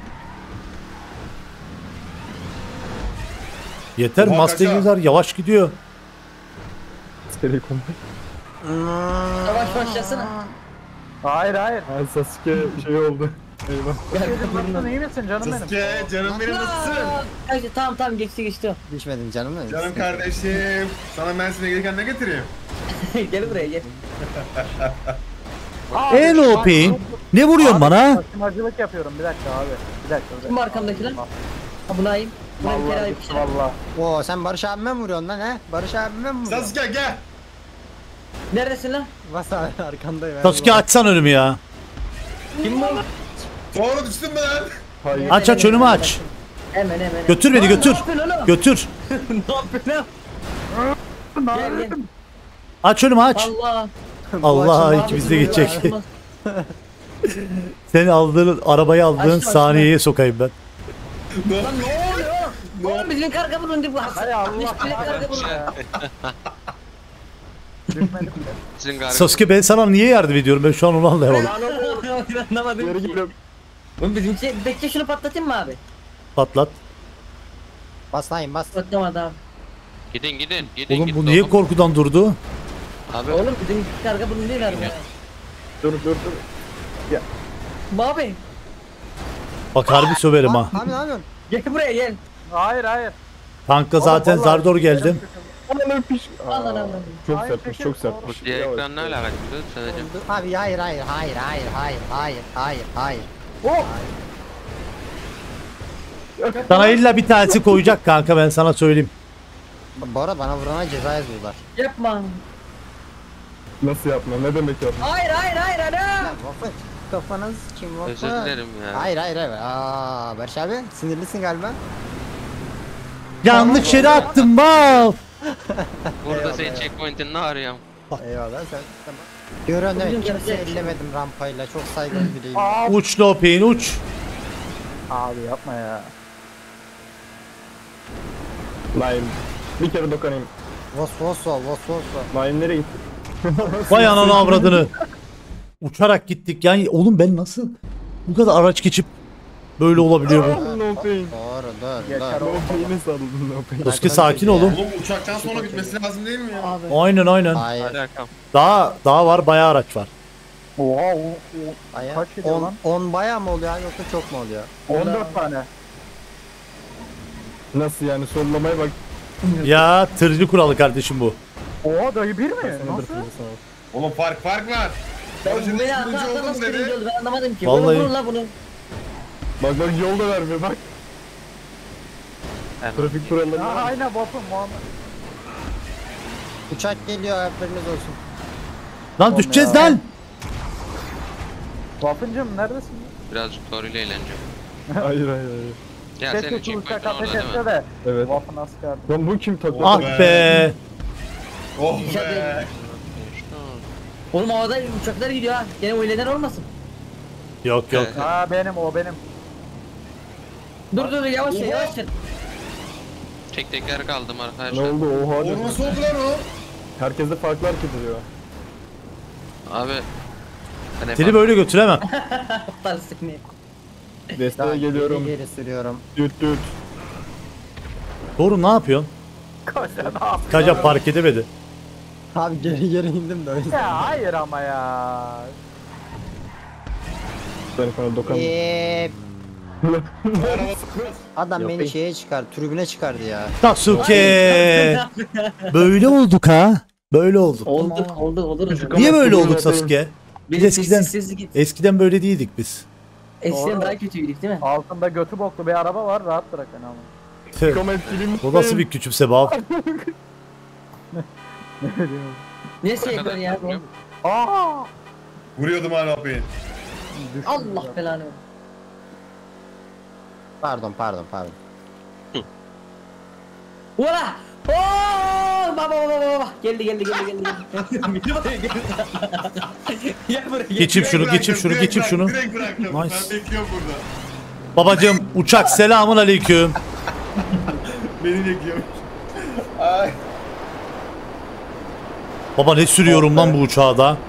S1: Yeter
S3: Oha,
S1: Mustang'imiz
S3: kaça?
S1: var yavaş gidiyor.
S7: Seri kombat.
S2: Yavaş başlasana.
S4: Hayır hayır.
S7: Ha Sasuke şey oldu. Eyvah.
S4: Nasılsın iyi misin canım benim?
S3: Sasuke canım benim nasılsın?
S2: Ay, tamam tamam geçti geçti o.
S5: Düşmedim canım benim.
S3: Canım kardeşim. Sana Mersin'e gelirken ne getireyim?
S2: gel buraya gel.
S1: En O P. Ne vuruyorsun bana?
S4: Taşımacılık yapıyorum bir dakika abi. Bir dakika. bir
S2: Kim
S4: dakika.
S2: arkamdaki lan? Ha bunu ayım. Buna bir kere
S4: Vallahi
S2: ayıp
S4: gitti valla.
S5: Oo sen Barış abime mi vuruyorsun lan he? Barış abime mi vuruyorsun?
S3: Sasuke gel.
S2: Neredesin lan?
S5: Bas abi arkandayım.
S1: Sasuke açsan önümü ya.
S2: Kim bu?
S3: Doğru düştün mü lan?
S7: Hayır.
S1: Aç aç önümü aç.
S2: Hemen hemen.
S1: Götür beni
S2: Lan,
S1: götür.
S2: Ne yapıyorsun oğlum?
S1: Götür.
S2: ne yapıyorsun oğlum? Gel gel.
S1: Aç önümü aç.
S2: Allah.
S1: Allah
S2: Abi,
S1: ikimiz de
S2: dur,
S1: geçecek.
S2: olmaz.
S1: Senin aldığın arabayı aldığın
S2: Açma,
S1: saniyeye sokayım ben.
S2: Lan ne oluyor? Oğlum bizim karga bulundu bu.
S4: Hay Allah.
S2: Hiç bile karga bulundu.
S4: Düşmedim.
S6: Sizin galiba.
S1: Sasuke ben sana niye yardım ediyorum ben şu an onu anlayamadım.
S2: Lan oğlum ben anlamadım
S7: Geri
S2: ki.
S7: gidiyorum.
S2: Oğlum bizim şey, bekle şunu patlatayım mı abi?
S1: Patlat.
S5: Bas lan bas.
S2: Patlamadı abi.
S6: Gidin gidin. Gidin
S1: Oğlum
S6: gidin
S1: bu niye
S6: oğlum.
S1: korkudan durdu?
S6: Abi
S2: Oğlum bizim karga bulundu değil mi?
S7: Dur dur dur.
S2: Abi
S1: Bak harbi söverim ha.
S5: Abi ne yapıyorsun?
S2: gel buraya gel.
S4: Hayır hayır.
S1: Tankta zaten
S4: vallahi-
S1: zar zor geldim.
S7: Aman piş.
S2: Al lan al lan.
S7: Çok
S4: Hayır,
S7: sertmiş
S4: çekil.
S7: çok
S6: bu
S7: sertmiş.
S6: diğer
S7: Yavaş,
S6: ekran ne
S7: yavaş.
S6: alaka? Söyleyeceğim.
S5: Abi hayır hayır hayır hayır hayır hayır hayır hayır hayır.
S1: Sana illa bir tanesi koyacak kanka ben sana söyleyeyim.
S5: Bu arada bana vurana ceza yazıyorlar.
S2: Yapma.
S7: Nasıl yapma? Ne demek yapma?
S2: Hayır hayır hayır ana.
S5: Lan Waffle kafanız kim Waffle?
S6: Özür dilerim ya.
S5: Hayır hayır hayır. Aa Barış abi sinirlisin galiba.
S1: Yanlış yere attım mal.
S6: Burada senin checkpoint'in ne arıyorum?
S5: Eyvallah sen tamam. Görüyorsun evet
S2: Bugün
S5: kimse
S2: gelecek.
S5: ellemedim rampayla çok saygılı biriyim.
S4: Aa,
S1: Uç Lopein uç.
S4: abi yapma ya.
S7: Naim. Bir kere dokanayım.
S5: Vos vos ol vos vos ol.
S7: Naim nereye gitti?
S1: Vay ananı avradını. Uçarak gittik yani oğlum ben nasıl bu kadar araç geçip böyle olabiliyor bu.
S7: No pain.
S5: Doğru dur
S4: Yeter
S5: dur.
S7: No pain'e sarıldın no pain.
S1: Sasuke sakin olun.
S3: Oğlum uçaktan sonra bitmesi lazım değil mi ya?
S2: Abi.
S1: Aynen aynen.
S5: Hayır.
S6: Alakam.
S1: Daha daha var bayağı araç var.
S4: Oha o, o.
S5: Bayağı.
S4: Kaç ediyor
S5: on,
S4: lan?
S5: on bayağı mı oluyor yoksa çok mu oluyor?
S4: on dört tane.
S7: Nasıl yani sollamaya bak.
S1: Ya tırcı kuralı kardeşim bu.
S4: Oha dayı bir mi?
S7: Nedir
S4: Nasıl?
S7: fırlasın abi.
S3: Oğlum fark fark var.
S2: Ben
S3: Aracın
S2: beni
S3: üçüncü
S2: ata ata
S3: oldum
S2: nasıl
S3: dedi.
S2: birinci oldu ben anlamadım ki.
S1: Vallahi.
S2: Bunu vurun la bunu.
S7: Bak bak yol da vermiyor bak.
S6: Ben
S7: Trafik kuralları
S4: Ha,
S7: var.
S4: aynen Batu Muhammed.
S5: Uçak geliyor haberiniz olsun.
S1: Lan düşeceğiz
S4: ya.
S1: lan.
S4: Waffıncım neredesin?
S6: birazcık Tori'yle eğleneceğim.
S7: Hayır hayır hayır.
S6: Ya senin
S4: Keşke şu uçak
S6: checkpoint'in
S4: ateş
S6: orada değil
S4: etse
S6: mi?
S4: de.
S7: Evet.
S4: Waffı nasıl geldi?
S7: Lan bu kim takla?
S1: Ah
S3: be.
S1: be.
S3: Oh
S2: İnşaat
S3: be.
S2: edin. Oğlum havada uçaklar gidiyor ha. Gene o ileden olmasın.
S1: Yok yok.
S6: Evet.
S4: Ha benim o benim.
S2: Dur dur dur yavaş gel yavaş gel.
S6: Tek teker kaldım
S7: Ne
S6: arkadaşlar.
S7: oldu oha.
S3: Oğlum nasıl oldu lan o?
S7: Herkeste farklı hareket ediyor.
S6: Abi. Hani
S1: Seni böyle götüremem.
S2: Aptal sıkmayayım.
S7: Desteğe geliyorum.
S5: Geri, geri sürüyorum.
S7: Düt düt.
S1: Doğru ne yapıyorsun? Kaca park edemedi.
S5: Abi geri geri indim de o yüzden.
S4: Ya hayır ama ya.
S7: Ben sana dokandım.
S5: Eee adam
S7: Yok,
S5: beni
S7: değil.
S5: şeye çıkar, tribüne çıkardı ya.
S1: Sasuke. Böyle olduk ha. Böyle olduk.
S2: Olduk olduk oluruz.
S7: Çocuk-
S1: Niye böyle
S7: Ama
S1: olduk
S7: tribüne
S1: Sasuke? Biz
S2: Biz
S1: eskiden
S2: eskiden siz git.
S1: eskiden böyle değildik biz.
S2: Eskiden
S4: Doğru.
S2: daha kötüydük değil mi?
S4: Altında götü boklu bir araba var rahat bırak beni ama.
S1: Tüh,
S7: Kom etkiliyim.
S1: o nasıl bir küçümseme abi?
S2: Ne şey yapıyorsun ya?
S6: Biliyor musun?
S4: Aa!
S3: Vuruyordum hala kapıyı.
S2: Allah belanı.
S5: Pardon pardon pardon.
S2: Ula! Oo! Baba baba baba. Geldi geldi geldi geldi. geldi. Gel buraya gel. Gel buraya gel.
S1: Geçim şunu,
S3: Direkt
S1: geçim
S3: bıraktım,
S1: şunu,
S3: direkt
S1: geçim
S3: bıraktım,
S1: şunu.
S3: Direkt bıraktım.
S1: Nice.
S3: Ben bekliyorum burada.
S1: Babacım uçak selamun aleyküm.
S3: Beni bekliyorum. Ay.
S1: Baba ne sürüyorum lan bu uçağı da?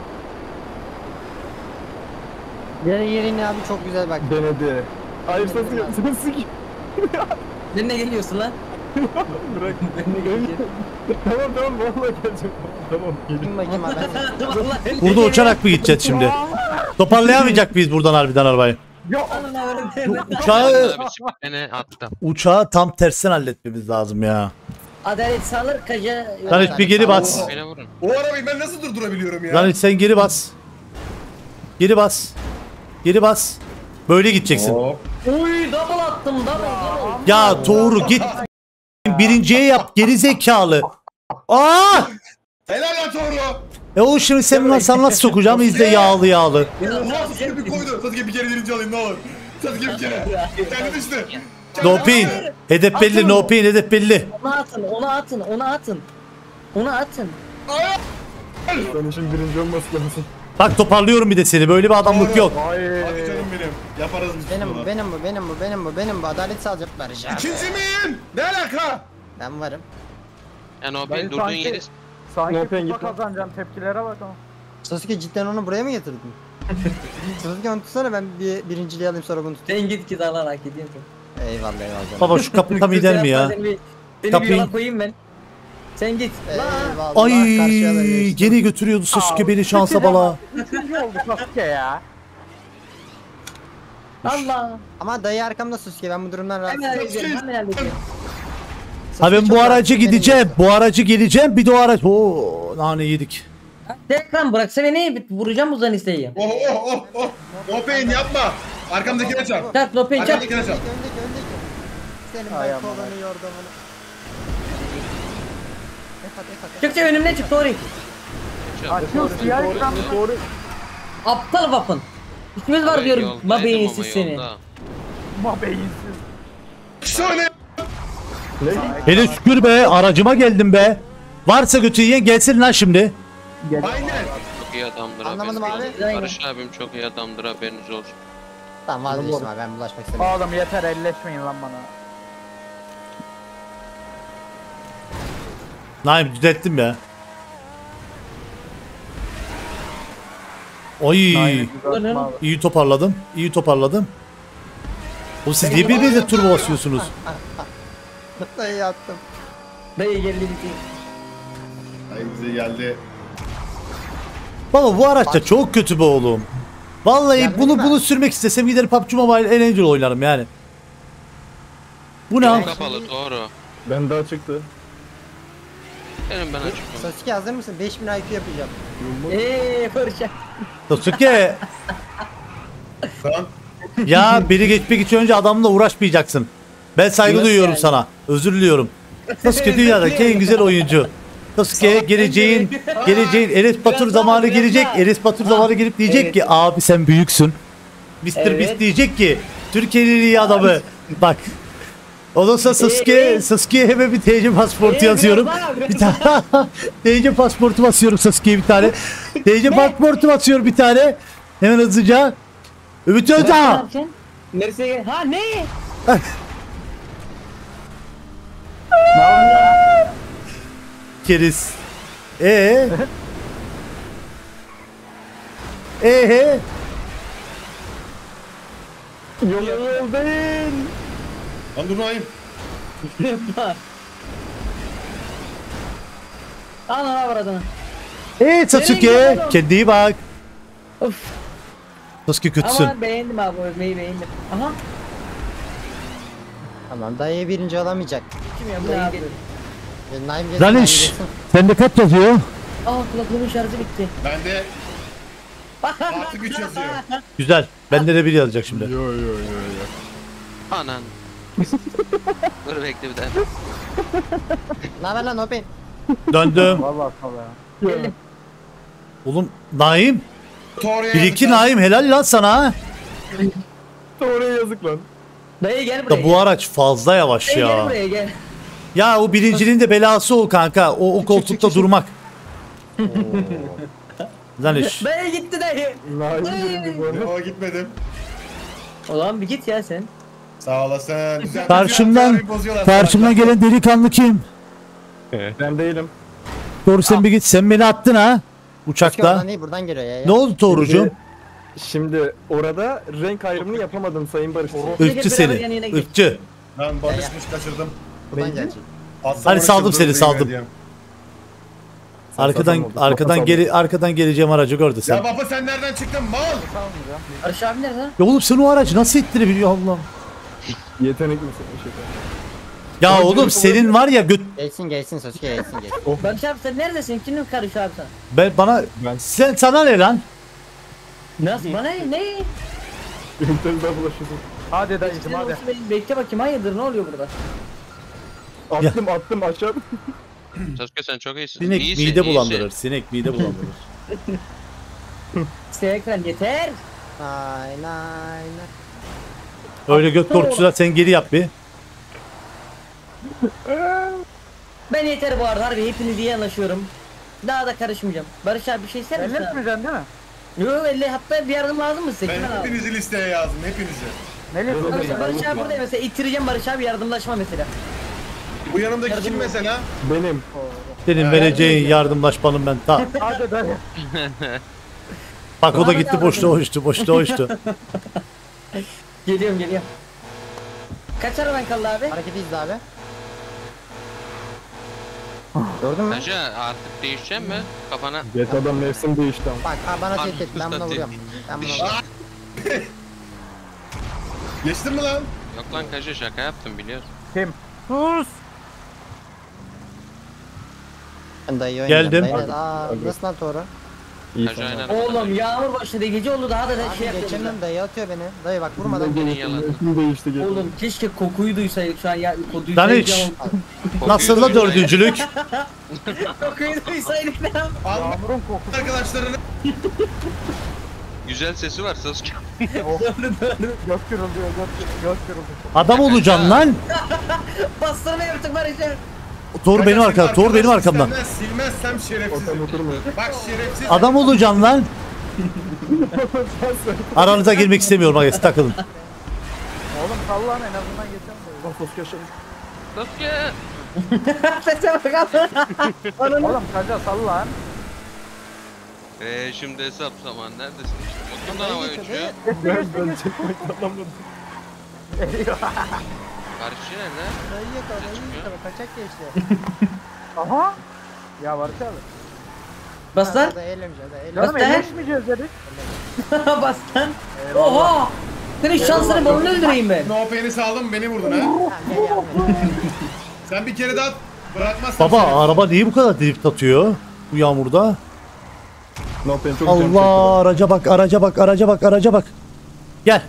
S5: Geri geri in abi çok güzel bak.
S7: Denedi. Hayır Sasuke. Sasuke.
S2: Sen ne geliyorsun lan?
S7: Bırak.
S2: Ben ne geliyorum?
S7: Tamam tamam vallahi geleceğim. Tamam geliyorum.
S5: İn bakayım abi. ben seni-
S2: Vallahi ben de
S1: Burada uçarak mı gideceğiz şimdi? Toparlayamayacak mıyız buradan harbiden arabayı?
S2: Allah öyle deme.
S1: Uçağı,
S6: Abi bisiklete attım.
S1: uçağı tam tersten halletmemiz lazım ya.
S2: Adalet sağlar kaca.
S1: Lan bir geri bas.
S6: Beni vurun.
S3: O arabayı ben nasıl durdurabiliyorum ya?
S1: Lan sen geri bas. Geri bas. Geri bas. Böyle gideceksin.
S3: Hop.
S2: Uy double attım double double.
S1: Ya doğru git. Birinciye yap geri zekalı. Aa!
S3: Helal lan Toro.
S1: E o şimdi sen nasıl nasıl sokacağım izle yağlı yağlı.
S3: Sasuke bir koydu. Sasuke bir kere birinci alayım ne olur. Sasuke bir kere. Kendi düştü.
S1: No pain. Hedef belli, no pain hedef belli.
S2: Onu atın onu atın onu atın. Onu atın.
S7: Sen işin birinci olması lazım.
S1: Bak toparlıyorum bir de seni. Böyle bir adamlık yok.
S3: Hadi canım benim. Yaparız biz
S5: Benim
S3: bunu.
S5: bu benim bu benim bu benim bu benim bu adalet sağlayacak Barış abi.
S3: İkinci miyim? Ne alaka?
S5: Ben varım.
S6: Yani o
S4: Dayı
S6: ben durduğun
S4: sanki-
S6: yeri
S4: Sanki
S7: No pain,
S4: kupa
S7: git lan.
S4: kazanacağım tepkilere bak ama.
S5: Sasuke cidden onu buraya mı getirdin? Sasuke onu tutsana ben bir birinciliği alayım sonra bunu tutayım.
S2: Sen git git Allah hak ediyorsun.
S5: Eyvallah eyvallah.
S1: Baba şu kapı tam gider mi ya?
S2: Seni bir, seni
S1: Kapıyı-
S2: bir yola koyayım ben. Sen git. La.
S5: Eyvallah.
S1: Ay
S5: karşıya da geçtim.
S1: gene götürüyordu Sasuke beni şansa bala.
S4: Üçüncü oldu Sasuke ya.
S2: Allah.
S5: Ama dayı arkamda Sasuke ben bu durumdan rahatsız.
S2: Hemen halledeceğim hemen halledeceğim.
S1: Ha ben
S5: çok
S1: bu
S5: rahat
S1: aracı
S5: benim
S1: gideceğim. Bu aracı geleceğim. Bir de o araç. Oo nane yedik.
S2: Tekrar bıraksa beni vuracağım uzan isteği.
S3: Oh oh oh oh. No pain yapma. Arkamdakine çarp.
S2: Çarp lopeyi çarp.
S3: Arkamdakine çarp.
S5: Öndeki öndeki öndeki. Senin
S4: Ay
S5: ben
S4: aman.
S5: kolunu yordamını. Efat efat.
S2: Çık çık önümden çık Tori.
S4: Açıyor siyah ekran.
S7: Doğru.
S2: Aptal vapın. İkimiz var
S6: Ben
S2: diyorum.
S6: yoldaydım
S2: Ma
S6: ama
S2: beyinsiz seni.
S6: yolda.
S4: Ma beyinsiz.
S3: Şöyle.
S7: Ne?
S1: Hele şükür be aracıma geldim be. Varsa götü yiyen gelsin lan şimdi.
S3: Aynen.
S6: Çok iyi adamdır
S5: Anlamadım
S6: haberiniz
S5: abi.
S6: olsun. Barış abim çok iyi adamdır haberiniz olsun.
S5: Tamam vazgeçtim abi ben bulaşmak istemiyorum.
S4: Oğlum yeter elleşmeyin lan bana.
S1: Naim düzelttim ya. Oy iyi toparladım. İyi toparladım. O siz niye birbirinize turbo basıyorsunuz?
S5: Dayı yattım.
S2: Dayı geldi bitti.
S3: Ay bize geldi.
S1: Baba bu araçta çok kötü be oğlum. Vallahi
S5: Gelmedi
S1: bunu
S5: mi?
S1: bunu sürmek istesem gider P U B G Mobile Angel oynarım yani. Bu ne
S6: Yol
S1: abi?
S6: kapalı doğru.
S7: Ben daha çıktı.
S6: Benim ben açık.
S5: Sasuke hazır mısın? beş bin I Q yapacağım.
S2: Eee Barış'a.
S1: Sasuke.
S3: Lan.
S1: Ya beni geçmek için önce adamla uğraşmayacaksın. Ben saygı
S2: Nasıl
S1: duyuyorum
S2: yani?
S1: sana. Özür diliyorum. Sasuke dünyadaki en güzel oyuncu. Sasuke geleceğin geleceğin Enes Batur
S2: Biraz
S1: zamanı
S2: daha, biraz
S1: gelecek.
S2: daha.
S1: Enes Batur zamanı gelip diyecek
S2: Evet.
S1: ki abi sen büyüksün. mister
S2: Evet.
S1: Beast diyecek ki Türkiye'nin iyi adamı. Bak. Ondan sonra Sasuke,
S2: Evet.
S1: Sasuke'ye hemen bir T C pasportu
S2: Evet,
S1: yazıyorum.
S2: biraz daha, biraz
S1: Bir tane T C pasportu basıyorum Sasuke'ye bir tane. T C pasportu basıyorum bir tane. Hemen hızlıca. Ümit
S2: Ne
S1: Özdağ.
S2: yapacaksın? Neresi gel? Ha ne?
S1: Keriz. Ee? Ee?
S7: Yol yol değil.
S3: Lan dur Naim.
S2: Ana var adını.
S1: Ee
S2: Nereye
S1: Sasuke.
S2: gidiyorsun?
S1: Kendine iyi bak.
S2: Of.
S1: Sasuke kötüsün.
S2: Ama beğendim abi, övmeyi beğendim. Aha.
S5: Tamam dayı birinci olamayacak.
S2: Kim ya bu ne abi?
S5: E, Naim gelsin.
S1: Lan
S5: Naim
S1: iş.
S5: gelsin.
S1: Sende kaç yazıyor?
S2: Aa kulaklığımın şarjı bitti.
S3: Bende artı güç yazıyor.
S1: Güzel. Bende de bir yazacak şimdi.
S7: Yo yo yo yo.
S6: Anan. Dur bekle bir daha.
S5: Ne haber lan Open?
S1: Döndüm.
S4: Vallahi sal ya.
S2: Geldim.
S1: Oğlum Naim.
S3: Torre'ya
S1: Bir iki
S3: yazacağım.
S1: Naim helal lan sana ha.
S7: Oraya yazık lan.
S2: Dayı gel buraya.
S1: Da bu araç fazla yavaş
S2: Dayı gel
S1: ya.
S2: buraya gel.
S1: Ya o birincinin de belası ol kanka. O, o koltukta durmak. Lan iş.
S2: Dayı gitti dayı.
S7: Naim
S2: Dayı.
S7: birinci bu arada.
S3: Yo gitmedim.
S2: Ulan bir git ya sen.
S3: Sağ olasın. Güzel.
S1: Karşımdan
S3: güzel bir bozuyorlar
S1: karşımdan
S3: salaklar.
S1: gelen delikanlı kim?
S7: Ben değilim.
S1: Doğru sen bir git. Sen beni attın ha.
S5: Sasuke
S1: Uçakta.
S5: oradan değil buradan geliyor ya.
S1: Ne oldu Torucuğum?
S7: Şimdi orada renk ayrımını yapamadım Sayın Barış.
S1: Irkçı
S2: Beraber yan
S1: seni.
S2: yana git.
S1: Irkçı.
S3: Ben barışmış kaçırdım.
S5: Buradan
S7: Neydi?
S5: gelecek.
S3: Atsam
S1: Hadi
S3: onu
S1: saldım seni,
S3: çıldırırım
S1: saldım.
S3: diye.
S1: Arkadan
S7: Saçma oldu.
S1: arkadan
S7: Saçma
S1: geri arkadan geleceğim aracı gördü
S3: Ya
S1: sen.
S3: baba sen nereden çıktın mal?
S2: Barış abi nerede lan?
S1: Ya oğlum sen o aracı nasıl ittirebiliyor Allah'ım?
S7: oldu. Yetenek misin? Şey.
S1: Ya oğlum senin var ya göt
S5: Geçsin geçsin Sasuke geçsin geçsin.
S2: Barış abi sen neredesin? Kimin karışı abi sen?
S1: ben bana
S7: Ben.
S1: sen sana ne lan?
S2: Nasıl? Bana ne? Ne?
S7: Ünitelde bulaşıyorsun.
S4: Hadi dayıcım hadi.
S2: Bekle, bekle bakayım, hayırdır ne oluyor burada?
S7: Attım attım aşağı.
S6: Sasuke sen çok iyisin.
S1: Sinek
S6: iyisin,
S1: mide
S6: iyisin.
S1: bulandırır. Sinek mide bulandırır.
S2: İşte ekran yeter.
S5: Nay nay nay.
S1: Öyle göt korkusuyla sen geri yap bir.
S2: Ben yeter bu arada, harbi hepiniz iyi anlaşıyorum. Daha da karışmayacağım. Barış abi bir şey ister misin? abi?
S4: Elletmeyeceksin değil mi?
S2: Yok elli, hatta bir yardım lazım mı size?
S3: Ben
S2: Kime lazım?
S3: hepinizi listeye yazdım hepinizi.
S4: Ne
S2: Barış, Barış abi burada mesela, ittireceğim Barış abi, yardımlaşma mesela.
S3: Bu yanımdaki kim
S2: Yardım-
S3: mesela?
S7: Benim.
S1: Senin vereceğin yardımlaşmanın ben ta.
S4: Hadi dayı.
S1: Bak o da
S2: Bana
S1: gitti
S2: da
S1: boşta
S2: yardım.
S1: uçtu boşta uçtu.
S2: Geliyorum geliyorum. Kaç araban kaldı abi?
S5: Hareket izle abi. Gördün mü?
S6: Hacı artık değişeceğim mi? Kafana.
S7: G T A'dan mevsim değişti ama.
S5: Bak ha, bana
S6: Abi,
S5: tehdit et ben buna
S6: satayım.
S5: vuruyorum. Ben buna vuruyorum.
S3: Geçtin mi lan?
S6: Yok lan Kaja, şaka yaptım biliyorsun.
S4: Kim? Sus.
S5: Ben dayı oynayacağım.
S1: Geldim.
S5: Dayı, aa nasıl lan Toro?
S7: İyi
S6: Kaja
S7: sana.
S6: aynen.
S2: Oğlum yağmur başladı, gece oldu, daha da ne şey
S5: Abi
S2: yapıyorum.
S5: geçemiyorum dayı atıyor beni. Dayı bak vurmadan
S6: Beni
S5: geliyor.
S6: yaladın.
S7: Mevsim değişti. G T A.
S2: Oğlum keşke kokuyu duysaydık şu an ya, kokuyu
S1: Lan
S2: duysaydık
S1: hiç.
S2: ama-
S1: Nasıl da dördüncülük?
S2: Kokuyu duysaydık ne yap-
S3: Al
S4: Yağmurun kokusu.
S3: arkadaşlarını.
S6: Güzel sesi var Sasuke.
S4: Göz kırılıyor göz, göz kırıldı.
S1: Adam olacağım lan.
S2: Bastırma yaptık Barış abi.
S1: Tor benim arkamdan. Tor benim arkamdan.
S3: Senden silmezsem şerefsizim.
S7: Otel oturmuyor.
S3: Bak şerefsiz.
S1: Adam olacağım lan. Aranıza girmek istemiyorum arkadaşlar, takılın.
S4: Oğlum sallan en azından geçelim dayı.
S7: Bak sos yaşadım.
S6: Sasuke.
S2: Sese bakalım.
S4: Oğlum kaca sallan.
S6: Eee şimdi hesap zaman neredesin? Oturdan hava uçuyor.
S7: Ben ben çekmekten anlamadım.
S6: Barışçı nerede?
S5: Dayı yakala dayı yakala kaçak geçti.
S4: Aha. Ya Barış abi.
S2: Bas lan.
S5: Da eylemeyeceğiz da
S4: Canım
S5: eylemeyeceğiz.
S2: Bas lan.
S4: elleşmeyeceğiz dedik.
S2: Bas lan. Oha. Senin şansını balını öldüreyim ben.
S3: No pain'i saldım beni vurdun ha. Sen bir kere daha bırakmazsan
S1: Baba
S3: seni-
S1: araba niye bu kadar drift atıyor bu yağmurda?
S7: No pain çok güzel.
S1: Allah araca bak araca bak araca bak araca bak. Gel.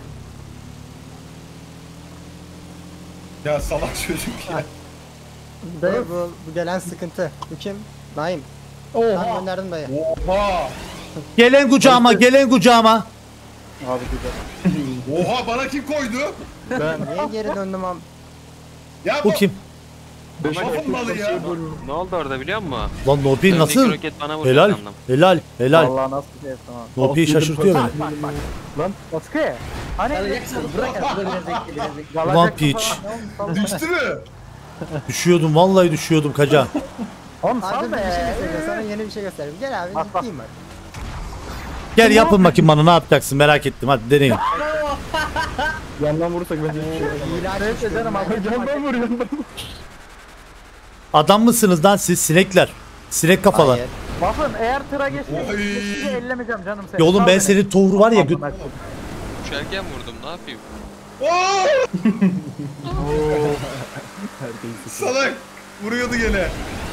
S3: Ya salak çocuk ya.
S5: Dayı bu, bu gelen sıkıntı. Bu kim? Naim. Ben
S2: Oha.
S5: gönderdim dayı.
S3: Oha.
S1: Gelen kucağıma gelen kucağıma.
S4: Abi güzel.
S3: Oha bana kim koydu?
S5: Niye geri döndüm am?
S3: Ya
S1: Bu kim?
S7: Beş
S3: Waffle malı ya.
S6: Ne oldu orada biliyor musun?
S1: Lan Nopi
S6: Öndeki
S1: nasıl?
S6: roket bana vurdu
S1: Helal
S6: sandım.
S1: helal helal.
S4: Vallahi nasıl bir şey tamam.
S1: Nopi'yi şaşırtıyor beni.
S4: Lan Sasuke. Hani
S2: Alacaksın. Bırak at. Bu da biraz bekle biraz bekle.
S4: galacak
S1: Ulan piç.
S4: falan,
S3: Düştü mü?
S1: Düşüyordum vallahi düşüyordum kaca.
S4: Oğlum
S5: Abi
S4: sal
S5: bir şey
S4: be.
S5: göstereyim. Sana yeni bir şey göstereyim. Gel abi
S4: Bak, bak.
S5: ciddiyim bak.
S1: Gel yapın bakayım bana ne yapacaksın merak ettim hadi deneyin.
S7: Yandan vurursak bence hiçbir şey yok.
S5: Hile
S4: Evet
S5: açmış.
S4: ederim abi.
S7: Yandan vur yandan.
S1: Adam mısınız lan siz sinekler? Sinek kafalar.
S5: Hayır.
S4: Waffen eğer tıra geçti.
S3: Oy.
S4: Hiç ellemeyeceğim canım seni.
S1: Ya oğlum
S4: Sal
S1: ben
S4: beni.
S1: senin tohru var ya. gö-
S6: Uçarken vurdum ne yapayım?
S3: Oo! Salak. Vuruyordu gene.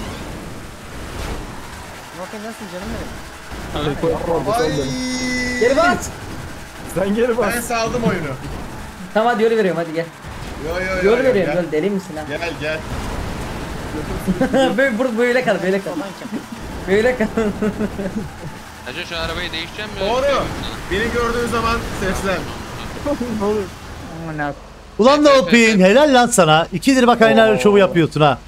S5: Bakın nasıl canım benim.
S3: Ay.
S2: Geri bas.
S7: Sen geri bas.
S3: Ben saldım oyunu.
S2: Tamam hadi yol veriyorum hadi gel.
S3: Yo yo yo.
S2: Yol
S3: yo,
S2: veriyorum
S3: gel.
S2: yol deli misin ha?
S3: Gel gel.
S2: böyle, bur- böyle kal böyle kal. Böyle kal.
S6: Hacı şu arabayı değişeceğim mi?
S3: Doğru. Beni gördüğün zaman seslen.
S4: Amına.
S1: Ulan ne yapayım helal lan sana. İkidir bak aynen şovu yapıyorsun ha.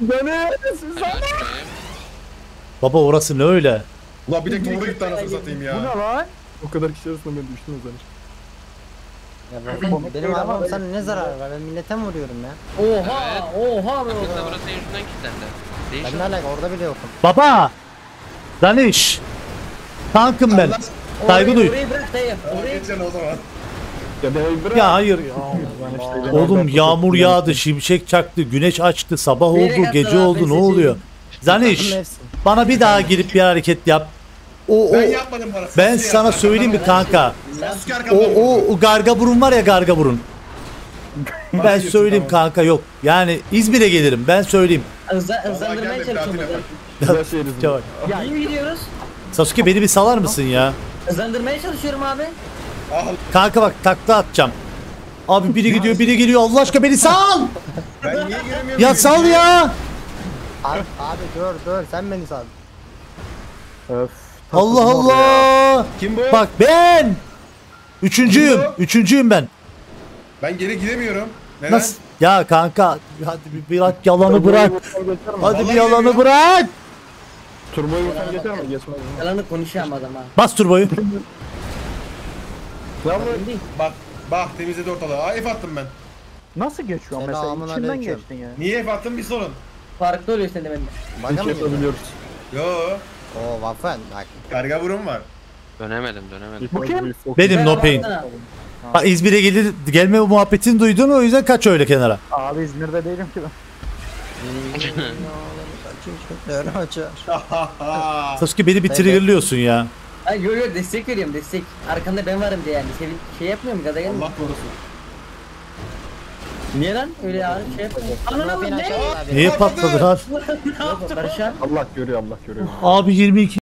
S1: Baba orası ne öyle?
S3: Ulan bir de doğru gitti anasını satayım
S4: Bu
S3: ya.
S4: ne lan?
S7: O kadar kişi arasında ben düştüm o zaman.
S5: Benim arabam sana ne zararı var? Ben millete mi vuruyorum ya?
S2: Oha oha be
S6: Kız da
S2: oha.
S6: burası yüzünden kilitlendi. Değiş.
S5: Ben ne alaka orada bile yokum.
S1: Baba. Daniş. Tankım ben. Saygı duy.
S2: Orayı bırak dayı. Orayı
S3: Geçen o zaman.
S7: Ya da bırak.
S1: Ya hayır ya. Oğlum yağmur yağdı, şimşek çaktı, güneş açtı, sabah
S2: Beyler
S1: oldu,
S2: attı
S1: gece
S2: lan,
S1: oldu ne
S2: ben
S1: oluyor? Zaniş
S5: Takım hepsi.
S1: bana bir daha girip bir hareket yap. O o
S3: Ben yapmadım bana.
S1: ben
S3: Sasuke
S1: sana
S3: yaptı.
S1: söyleyeyim mi kanka?
S3: Sasuke
S1: O
S3: arkamdan
S1: o,
S3: vurdu.
S1: o garga burun var ya garga burun. Ben
S3: diyorsun,
S1: söyleyeyim
S3: tamam.
S1: kanka yok. Yani İzmir'e gelirim ben söyleyeyim.
S2: hızla, hızlandırmaya
S3: geldim,
S2: çalışıyorum.
S3: katil
S2: hızlan-
S7: Güzel şehiriz.
S1: Cevap.
S2: Ya iyi mi gidiyoruz?
S1: Sasuke beni bir salar mısın ya?
S2: Hızlandırmaya çalışıyorum abi.
S3: Ah,
S1: Kanka bak takla atacağım. Abi biri gidiyor biri geliyor Allah aşkına beni sal.
S3: ben niye giremiyorum?
S1: Ya sal ya.
S5: Abi, abi dur dur sen beni sal.
S7: Öf.
S1: Allah Allah.
S3: Kim bu?
S1: Bak ben. Üçüncüyüm.
S3: Kim bu?
S1: Üçüncüyüm ben.
S3: Ben geri gidemiyorum. Neden?
S1: Nasıl? Ya kanka hadi bir bırak yalanı bırak. Hadi
S3: Vallahi
S1: bir yalanı
S3: geliyor.
S1: bırak.
S7: Turboyu vursan geçer mi? Geçmez.
S2: Yalanı konuşuyorum adam ha.
S1: Bas turboyu.
S7: Ya bu
S2: Benim değil.
S3: Bak bak temizledi ortalığı. Aa F attım ben.
S4: Nasıl geçiyor mesela?
S5: Selamun
S4: İçinden
S5: aleyküm.
S4: geçtin ya.
S3: Niye F attım bir sorun.
S2: Farklı oluyor senin de bende.
S5: Bana
S7: hiç
S5: mı geliyor?
S7: yapabiliyoruz.
S3: Yo.
S5: Oo Waffen bak.
S3: Karga burun var.
S6: Dönemedim dönemedim.
S4: Bu kim?
S1: Benim no pain.
S2: baksana.
S1: Bak İzmir'e gelir gelme muhabbetini duydun o yüzden kaç öyle kenara.
S4: Abi İzmir'de değilim ki ben.
S5: Açın açın.
S1: Sasuke beni bir
S5: Evet.
S1: triggerlıyorsun ya.
S2: Ay yo yo destek veriyorum destek. Arkanda ben varım diye yani. Sevin, şey yapmıyorum gaza gelmiyor.
S3: Allah korusun.
S2: Niye lan? Öyle ya şey yapıyorum. Ananı
S5: Beni
S2: ne?
S5: aşağıya abi.
S1: Niye patladı lan?
S2: Yok Barış abi.
S7: Allah görüyor Allah görüyor.
S1: Abi yirmi iki